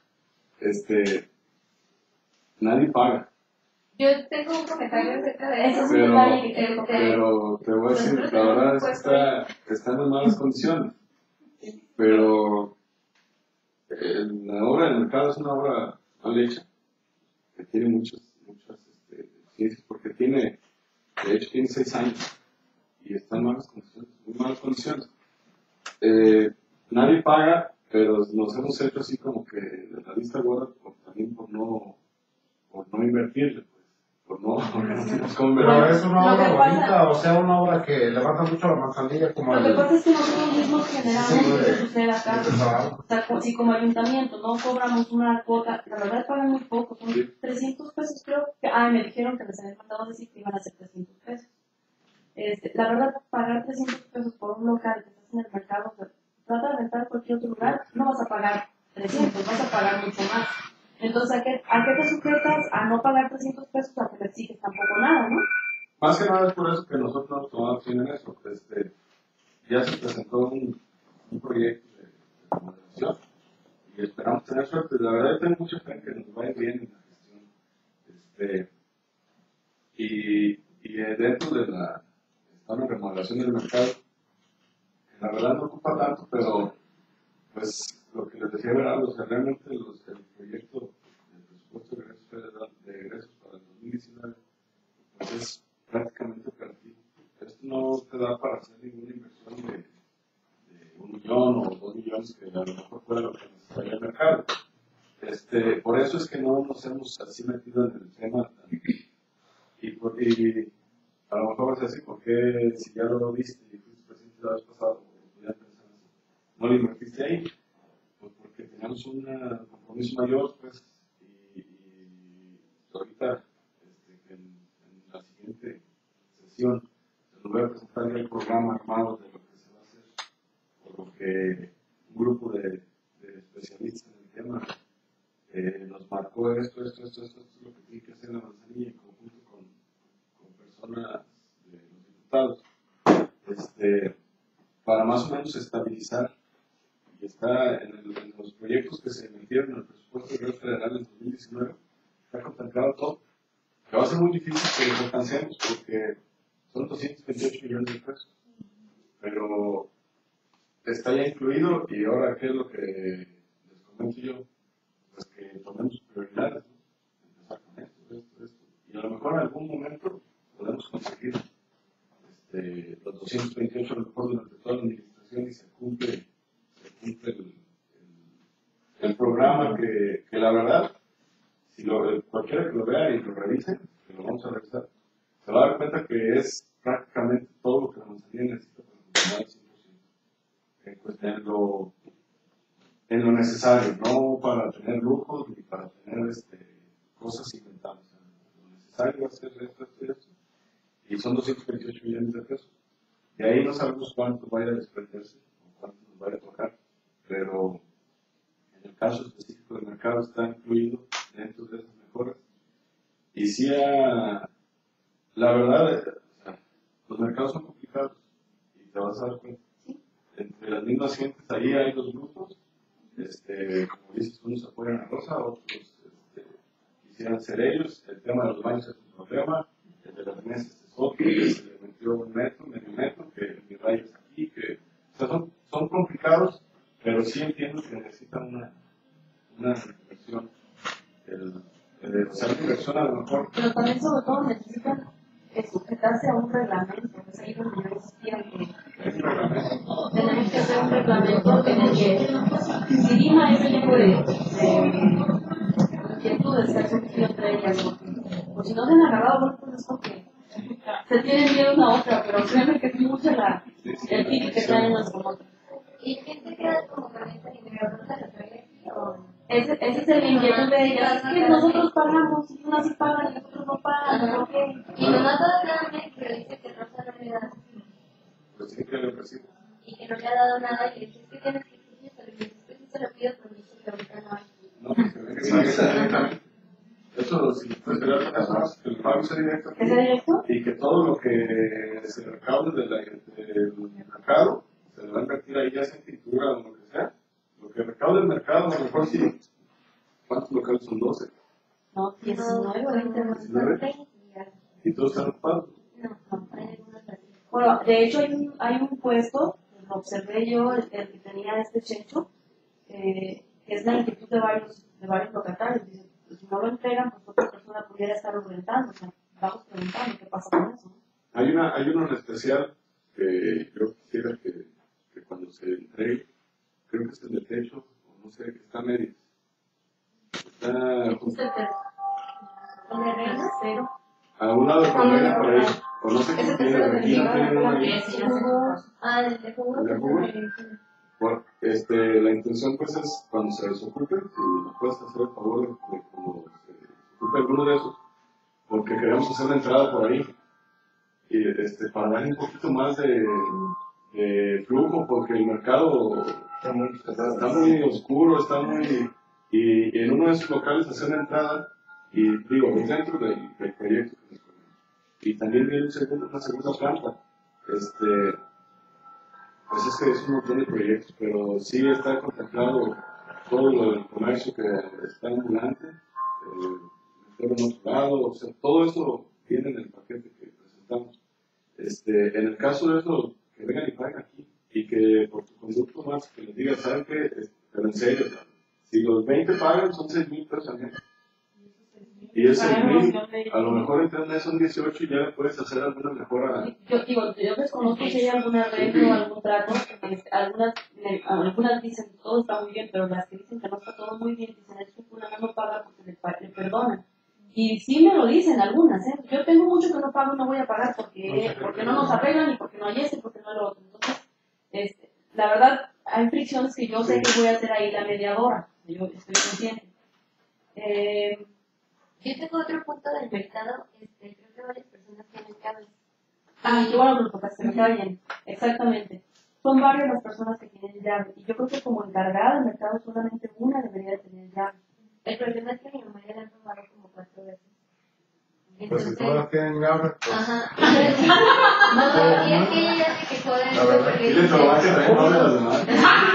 nadie paga. Yo tengo un comentario acerca de Ese eso. es un Pero, detalle. pero te voy a decir, la verdad es que están en malas condiciones. Pero la obra del mercado es una obra mal hecha, que tiene muchas ciencias, porque de hecho tiene 6 años y está en malas condiciones, muy malas condiciones. Nadie paga, pero nos hemos hecho así como que de la vista gorda también por no invertirle, pues. Pues no, porque no tenemos cómo Pero ver. es una Lo que obra pasa- bonita, o sea, una obra que levanta mucho la manzanilla como Lo que el... pasa es que nosotros mismos generamos lo que sucede acá. Ajá. O sea, si como ayuntamiento no cobramos una cuota, la verdad pagan muy poco, son 300 pesos creo que, me dijeron que les habían mandado decir que iban a ser 300 pesos. La verdad, pagar 300 pesos por un local que estás en el mercado, o sea, trata de rentar cualquier otro lugar, no vas a pagar 300, vas a pagar mucho más. Entonces, ¿a qué te sujetas? A no pagar 300 pesos, a que te exiges tampoco nada, ¿no? Más que nada es por eso que nosotros tomamos acción en eso. Ya se presentó un proyecto de remodelación y esperamos tener suerte. La verdad, tengo mucha fe en que nos vaya bien en la gestión. Y dentro de la remodelación del mercado, que la verdad no ocupa tanto, pero pues lo que les decía era, o sea, realmente el proyecto del presupuesto de egresos federal de egresos para el 2019 pues es prácticamente operativo. Esto no te da para hacer ninguna inversión de 1 millón o 2 millones que a lo mejor fuera lo que necesitaría el mercado. Por eso es que no nos hemos así metido en el tema y a lo mejor es así, porque si ya lo viste y fuiste presidente la vez pasada, no lo invertiste ahí, pues porque teníamos un compromiso mayor, pues, y ahorita, en la siguiente sesión, se nos voy a presentar ya el programa armado de lo que se va a hacer, por lo que un grupo de especialistas en el tema nos marcó esto es lo que tiene que hacer la manzanilla en conjunto con personas de los diputados, para más o menos estabilizar, y está en los proyectos que se metieron en el presupuesto de egresos federal en 2019, está contemplado todo, que va a ser muy difícil que lo alcancemos porque son 228 millones de pesos, pero está ya incluido. Y ahora, ¿qué es lo que les comento yo? Pues que tomemos prioridades, ¿no? Empezar con esto, y a lo mejor en algún momento podemos conseguir los 228 a lo mejor durante toda la administración y se cumple el programa que la verdad, si cualquiera que lo vea y lo revise, que lo vamos a revisar, se va a dar cuenta que es prácticamente todo lo que la manzanilla necesita para funcionar al 100%. Pues en lo necesario, no para tener lujos ni para tener cosas inventadas. O sea, lo necesario va a ser esto, y son 228 millones de pesos. De ahí no sabemos cuánto vaya a desprenderse o cuánto nos vaya a tocar, pero en el caso específico del mercado está incluido dentro de esas mejoras. Y sí, la verdad, o sea, los mercados son complicados y te vas a dar cuenta. Entre las mismas gentes ahí hay dos grupos, como dices, unos apoyan a Rosa, otros quisieran ser ellos. El tema de los baños es un problema, el de las mesas es otro, que se le metió un metro, medio metro, que mi rayo es aquí, que o sea, son complicados, pero sí entiendo que necesitan una inversión. O sea, una inversión a lo mejor. Pero también, sobre todo, necesitan sujetarse a un reglamento. Es ahí donde yo insistía que tenemos que hacer un reglamento en el que si Dima ese tipo de inquietudes que han surgido entre ellas, o si no se han agarrado, bueno, pues es porque se tienen miedo una a otra, pero créanme que es mucho el pique que traen unas con otras. ¿Y quién se queda como con ese dinero? ¿No se lo trae aquí o...? Ese es el inquietud de ellas. Es que nosotros pagamos, y unas sí pagan y otros no pagan. ¿Por qué? Y no todo el que dice que Rosa no le da. Pues sí, que le recibo. Y que no le ha dado nada y le dice, es que tienes que decir, después sí se lo pido permiso, que ahorita no hay. No, pues se ve que salga directamente. Eso, si puede esperar las personas, que el pago sea directo aquí, ¿Es directo? y que todo lo que se recaude del mercado se le va a invertir ahí, ya sea en pintura o lo que sea. Lo que recaude el mercado, a lo mejor sí. ¿Cuántos locales son? 12. No, 19 o 20 más. 19. ¿Y todos están ocupados? No, hay algunos así. Bueno, de hecho hay un puesto, lo observé yo, el que tenía este Checho, que es la inquietud de varios locatarios. Dicen, pues, si no lo entregan, pues otra persona pudiera estarlo rentando. O sea, vamos preguntando qué pasa con eso. Hay uno en especial que yo quisiera que cuando se entregue, creo que es el de techo, o no sé, que está medio. Está ¿El de Reina? Cero. A un lado de Colombia, por ahí. Conoce quién tiene, aquí no tienen uno ahí. El de jugo. ¿El de jugo? Bueno, la intención pues es cuando se desocupe, si nos puedes hacer el favor de cuando se desocupe alguno de esos, porque queremos hacer la entrada por ahí, y para darle un poquito más de flujo, porque el mercado está muy oscuro, está muy, y en uno de esos locales hacer la entrada, y digo, dentro del proyecto que les comento. Y también viene una segunda planta, pues es que es un montón de proyectos, pero sí está contemplado todo lo del comercio que está ambulante, en otro lado, o sea, todo eso viene en el paquete que presentamos. En el caso de eso, que vengan y paguen aquí, y que por tu conducto más que les diga, ¿saben qué? Pero en serio, si los 20 pagan, son 6,000 pesos al mes. Y esos 6,000, a lo mejor entre un mes son 18 y ya puedes hacer alguna mejora. Yo desconozco si hay algún arreglo o algún trato. Algunas dicen que todo está muy bien, pero las que dicen que no está todo muy bien, dicen es que fulana no paga porque le perdonan. Y sí me lo dicen algunas, ¿eh? Yo tengo mucho que no pago y no voy a pagar porque no nos arreglan y porque no hay y porque no hay lo otro. Entonces, la verdad, hay fricciones que yo sé que voy a hacer ahí la mediadora. Yo estoy consciente. Yo tengo otro punto del mercado, creo que varias personas tienen cables. Qué bueno que lo tocaste, me cae bien. Exactamente. Son varias las personas que tienen llave. Y yo creo que como encargada del mercado solamente una debería de tener llave. El problema es que mi mamá ya la han robado como 4 veces. Pues si todas tienen llave, pues... Ajá. No, y es que ella ya se quejó de eso porque Y le tomaste también no de las demás.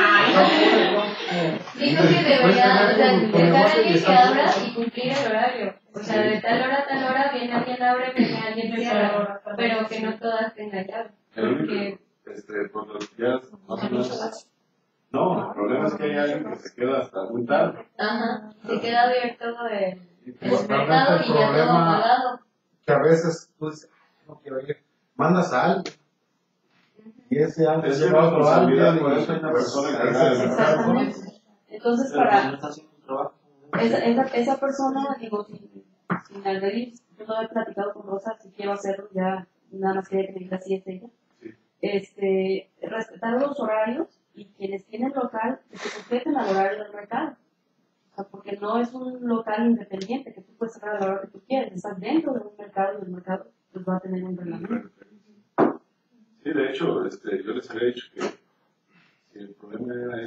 dijo que debería, o sea, dejar a alguien que abra y cumplir el horario. O sea, de tal hora a tal hora viene alguien abre, viene alguien cierra, pero que no todas tengan llave. Porque Por los días más o menos. No, el problema es que hay alguien que se queda hasta muy tarde. ajá, se queda abierto el Realmente mercado el y ya todo problema apagado. que a veces tú dices, no quiero ir, mandas a alguien. Y ese alguien Es lleva a otro responsabilidad, alguien por y eso hay una pues, persona ahí encargada se del saca. Exactamente. Entonces, Pero para no está haciendo un trabajo. esa persona, digo, sin alredir, yo no he platicado con Rosa, si quiero hacerlo, ya nada más quería que me diga si es ella. Respetar los horarios y quienes tienen local, que se sujeten al horario del mercado. O sea, porque no es un local independiente que tú puedes cerrar a la hora que tú quieres. Estás dentro de un mercado y el mercado pues, va a tener un reglamento. Sí, de hecho, yo les había dicho que si el problema era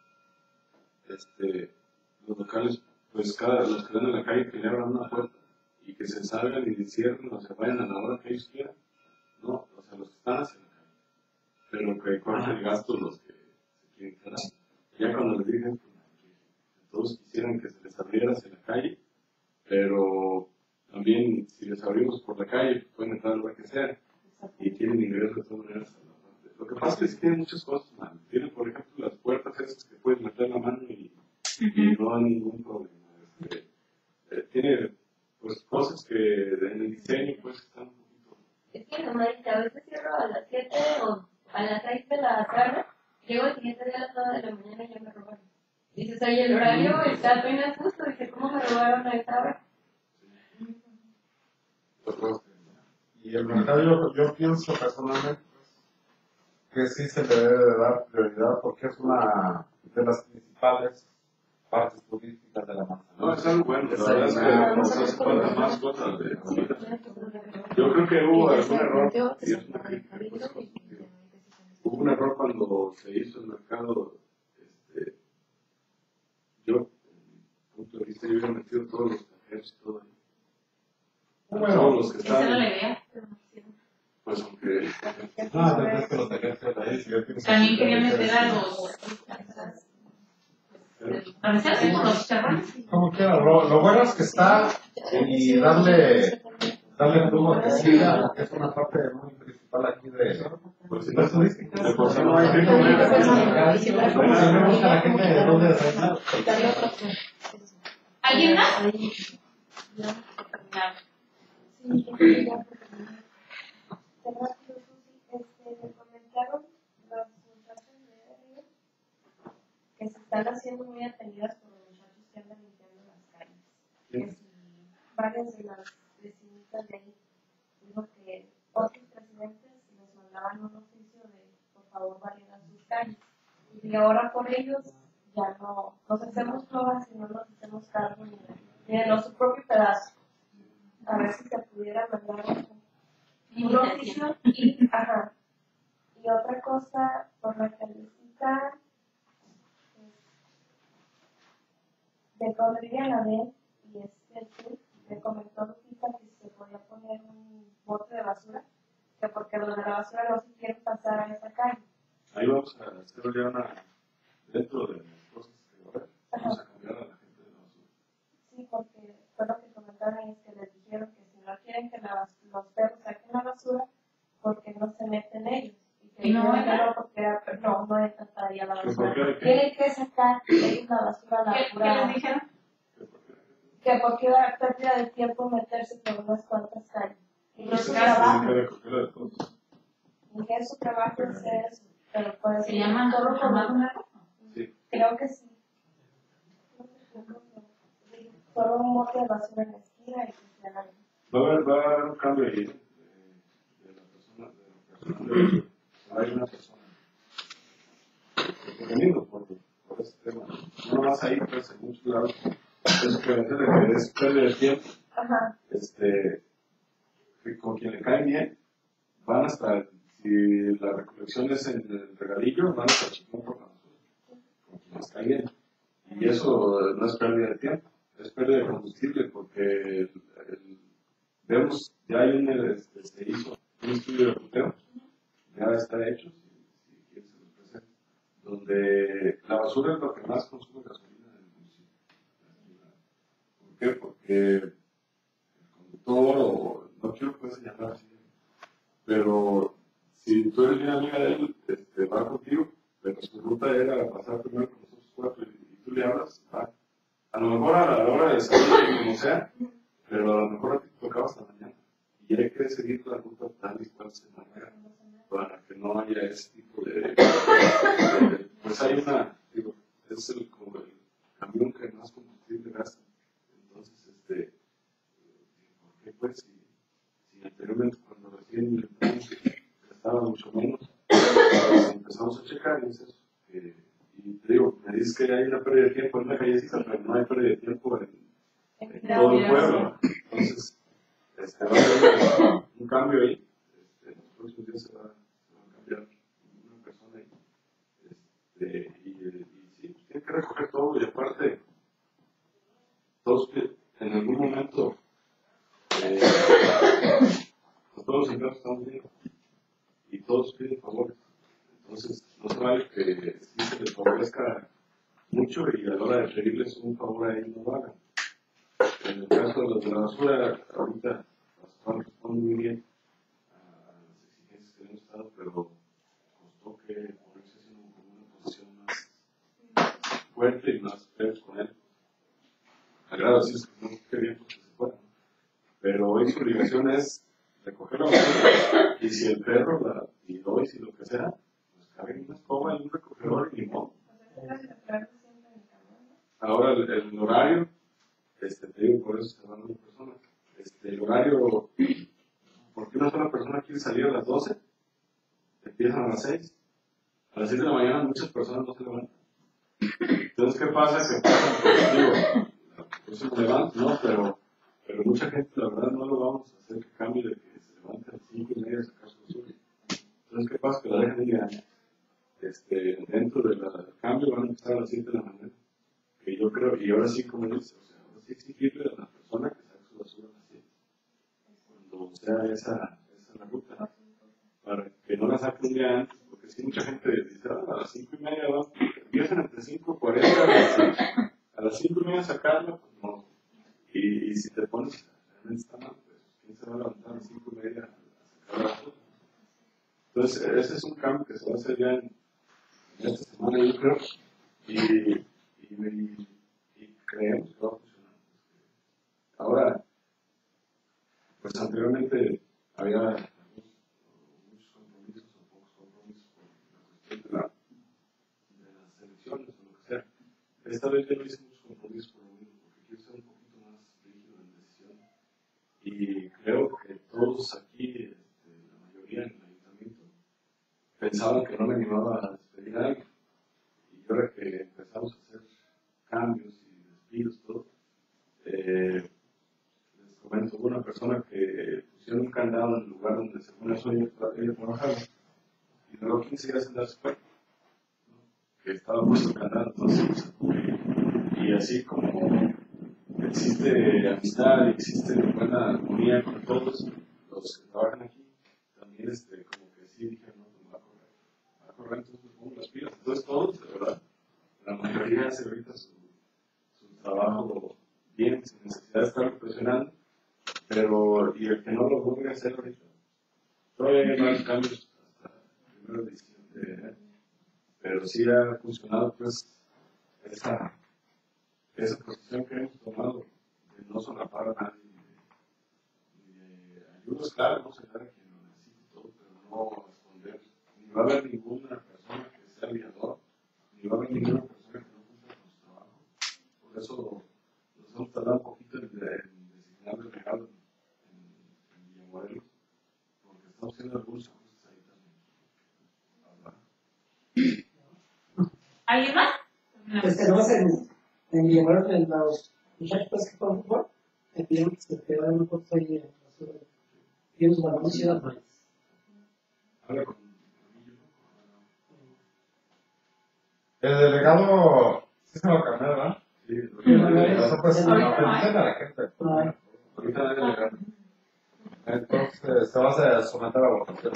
los locales, pues los que van en la calle que le abran una puerta y que se salgan y cierren o se vayan a la hora que ellos quieran, no, o sea, los que están hacia la calle, pero que corten el gasto los que se quieren quedar. Ya cuando les dije, todos quisieran que se les abriera hacia la calle, pero también si les abrimos por la calle, pueden entrar a lo que sea y tienen ingresos de todas maneras. Lo que pasa es que tienen muchas cosas mal. Tienen, por ejemplo, las puertas esas que puedes meter la mano y no hay ningún problema. Tiene pues cosas que en el diseño pues están un poquito... Es que mamá dice, a veces cierro a las 7 o a las 6 de la tarde, llego el siguiente día a las 9 de la mañana y ya me robaron. Dices, oye, el horario está apenas justo, dice, ¿cómo me robaron a esta hora? Y el mercado yo pienso personalmente que sí se le debe de dar prioridad porque es una de las principales partes turísticas de la Manzanilla. No, es algo bueno, la verdad es que nos hace falta más cosas de ahorita. Yo creo que hubo algún error, y es una crítica, pues, hubo un error cuando se hizo el mercado, yo, desde mi punto de vista, yo hubiera metido todos los cajeros y todo ahí. Bueno, Todos los que Esa era estaban, la idea. pues aunque... También quería meter a los... A veces hacen con los chicharrones. Como quiera, lo bueno es que está y darle flujo que siga, que es una parte muy principal aquí de Pues si las no, turísticas. de por sí no hay que comer. Si me gusta la gente de dónde desayunar. ¿Alguien más? Sí, me comentaron los muchachos de arriba que se están haciendo muy atendidas por los muchachos que andan limpiando las calles. Que si varias de las vecinitas de ahí. Dijo que otros presidentes les mandaban un oficio de por favor validan sus calles. Y ahora por ellos ya no nos hacemos pruebas y no nos hacemos cargo ni de nuestro propio pedazo. A ver si se pudiera mandar un oficio y, y otra cosa por la callecita de Rodríguez la D y me comentó Lupita que se podía poner un bote de basura, que porque los de la basura no se quieren pasar a esa calle. Ahí vamos a hacer ya dentro de las cosas que ahora vamos a cambiar a la gente de la basura. Sí, porque fue lo que comentaron es que les dijeron que si no quieren que los perros saquen la basura, porque no se meten ellos. Y no entra todavía la basura. Tienen que sacar ellos la basura a la basura. ¿Qué les dijeron? Que porque da pérdida de tiempo meterse por unas cuantas calles. Y que su trabajo. Y que su trabajo es eso. Pero pues, ¿Se llama solo formar una ropa? Sí. Creo que sí. Solo un bote de basura en la esquina y que se la... Va a haber un cambio ahí de la persona. Hay una persona detenido por ese tema. No vas a ir pues, en muchos lados. Eso que hace de que es pérdida de tiempo. Que con quien le cae bien, van hasta, si la recolección es en el regadillo, van hasta Chicón por la basura. Con quien les cae bien. Y eso no es pérdida de tiempo, es pérdida de combustible, porque vemos, ya hay se hizo un estudio de ruteo, ya está hecho, si quieres se lo presento, donde la basura es lo que más consume gasolina en el municipio. ¿Por qué? Porque el conductor, o no quiero que se llame así, pero si tú eres bien amiga de él, va contigo, pero su ruta era pasar primero con nosotros cuatro y tú le hablas, va. A lo mejor a la hora de salir, como sea, pero a lo mejor a ti te tocaba hasta mañana. Y hay que seguir la ruta tal y cual se maneja para que no haya ese tipo de pues hay digo, es como el camión que más combustible gasta. Entonces, ¿por qué pues si anteriormente cuando recién gastaba mucho menos, empezamos a checar y es eso. Y te digo, me dices que hay una pérdida de tiempo en una callecita, pero no hay pérdida de tiempo en todo el pueblo. Entonces, va a haber un cambio ahí. En los próximos días se va a cambiar una persona ahí. Y sí, pues, tiene que recoger todo y aparte, todos en algún momento, todos los empleados estamos bien y todos piden favores. Entonces, no se vale que sí se les favorezca mucho y a la hora de pedirles un favor a ellos no lo hagan. En el caso de los de la basura, ahorita las personas responden muy bien a las exigencias que hemos dado, pero costó que por eso hicimos una posición más fuerte y más firme con él. Agrado así es que no quería porque se fuera. Pero hoy su obligación es recoger la basura y si el perro la tiró y si lo que sea, carguen una escoba y un recogedor y limón. Ahora el horario, te digo, por eso se van las personas. El horario, porque una sola persona quiere salir a las 12, empiezan a las 6. A las 6 de la mañana muchas personas no se levantan. Entonces, ¿qué pasa? Que pasan, digo, pues se levantan, ¿no? Pero mucha gente, la verdad, no lo vamos a hacer que cambie de que se levante a las 5:30 a sacar su basura. Entonces, ¿qué pasa? Que la dejan ir dentro del cambio van a empezar a las 7 de la mañana. Que yo creo, y ahora sí, como dice, o sea, ahora sí exigirle a la persona que saque su basura a las 7. Cuando sea esa la ruta, para que no la saque un día antes, porque si mucha gente dice, a las 5:30 empiezan entre 5:40 a las 5:30 sacarla, pues no. Y si te pones, realmente está mal, pues, ¿quién se va a levantar a las 5:30 a sacar la basura? Entonces, ese es un cambio que se va a hacer ya en esta semana, yo creo, y creemos que va a funcionar. Ahora, pues anteriormente había muchos compromisos o pocos compromisos por la cuestión de las elecciones o lo que sea. Esta vez yo no hice muchos compromisos por lo mismo, porque quiero ser un poquito más rígido en decisión. Y y creo que todos aquí, la mayoría en el ayuntamiento, pensaban que no me animaba a despedir a alguien. Y ahora que empezamos a hacer cambios y despidos, todo, les comento, hubo una persona que pusieron un candado en el lugar donde según eso ella trabajaba, y duró 15 días en darse cuenta, ¿no? Que estaba puesto el candado. Entonces, y así como existe amistad y existe buena armonía con todos los que trabajan aquí, también como que sí dije, no, va a correr, entonces me pongo las pilas. Entonces todos, de verdad, la mayoría hace ahorita su trabajo bien, sin necesidad de estar presionando, pero y el que no lo vuelve a hacer ahorita, todavía hay varios cambios hasta el 1 de diciembre, pero sí ha funcionado pues esa posición que hemos tomado de no solapar a nadie, de ayudas, claro, no se da a quien lo necesite todo, pero no esconder. Ni va a haber ninguna persona que sea aviador, ni va a haber ninguna persona que no cumpla con su trabajo. Por eso nos hemos tardado un poquito en designar el regalo en Villamorelos, porque estamos haciendo algunos ajustes ahí también. ¿Alguien más? Tenemos en Villamorelos, en los muchachos que juegan fútbol, te piden que se te vayan un poco ahí en la basura. Y unos balones y unas manos. Habla con El delegado, sí se lo cambió, ¿verdad? sí, Eso pues la pensión a la gente. ahorita hay delegado. Entonces, se va a someter a votación.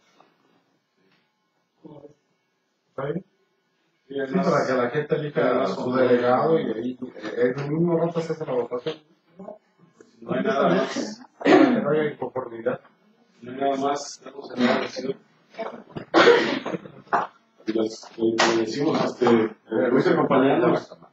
¿Está bien? Sí, Sí, para que la gente elija a su delegado y ahí en el mismo rato se hace la votación. No hay nada más. Para que no haya inconformidad. No hay nada más. Estamos en la elección. Y les decimos, voy acompañándonos.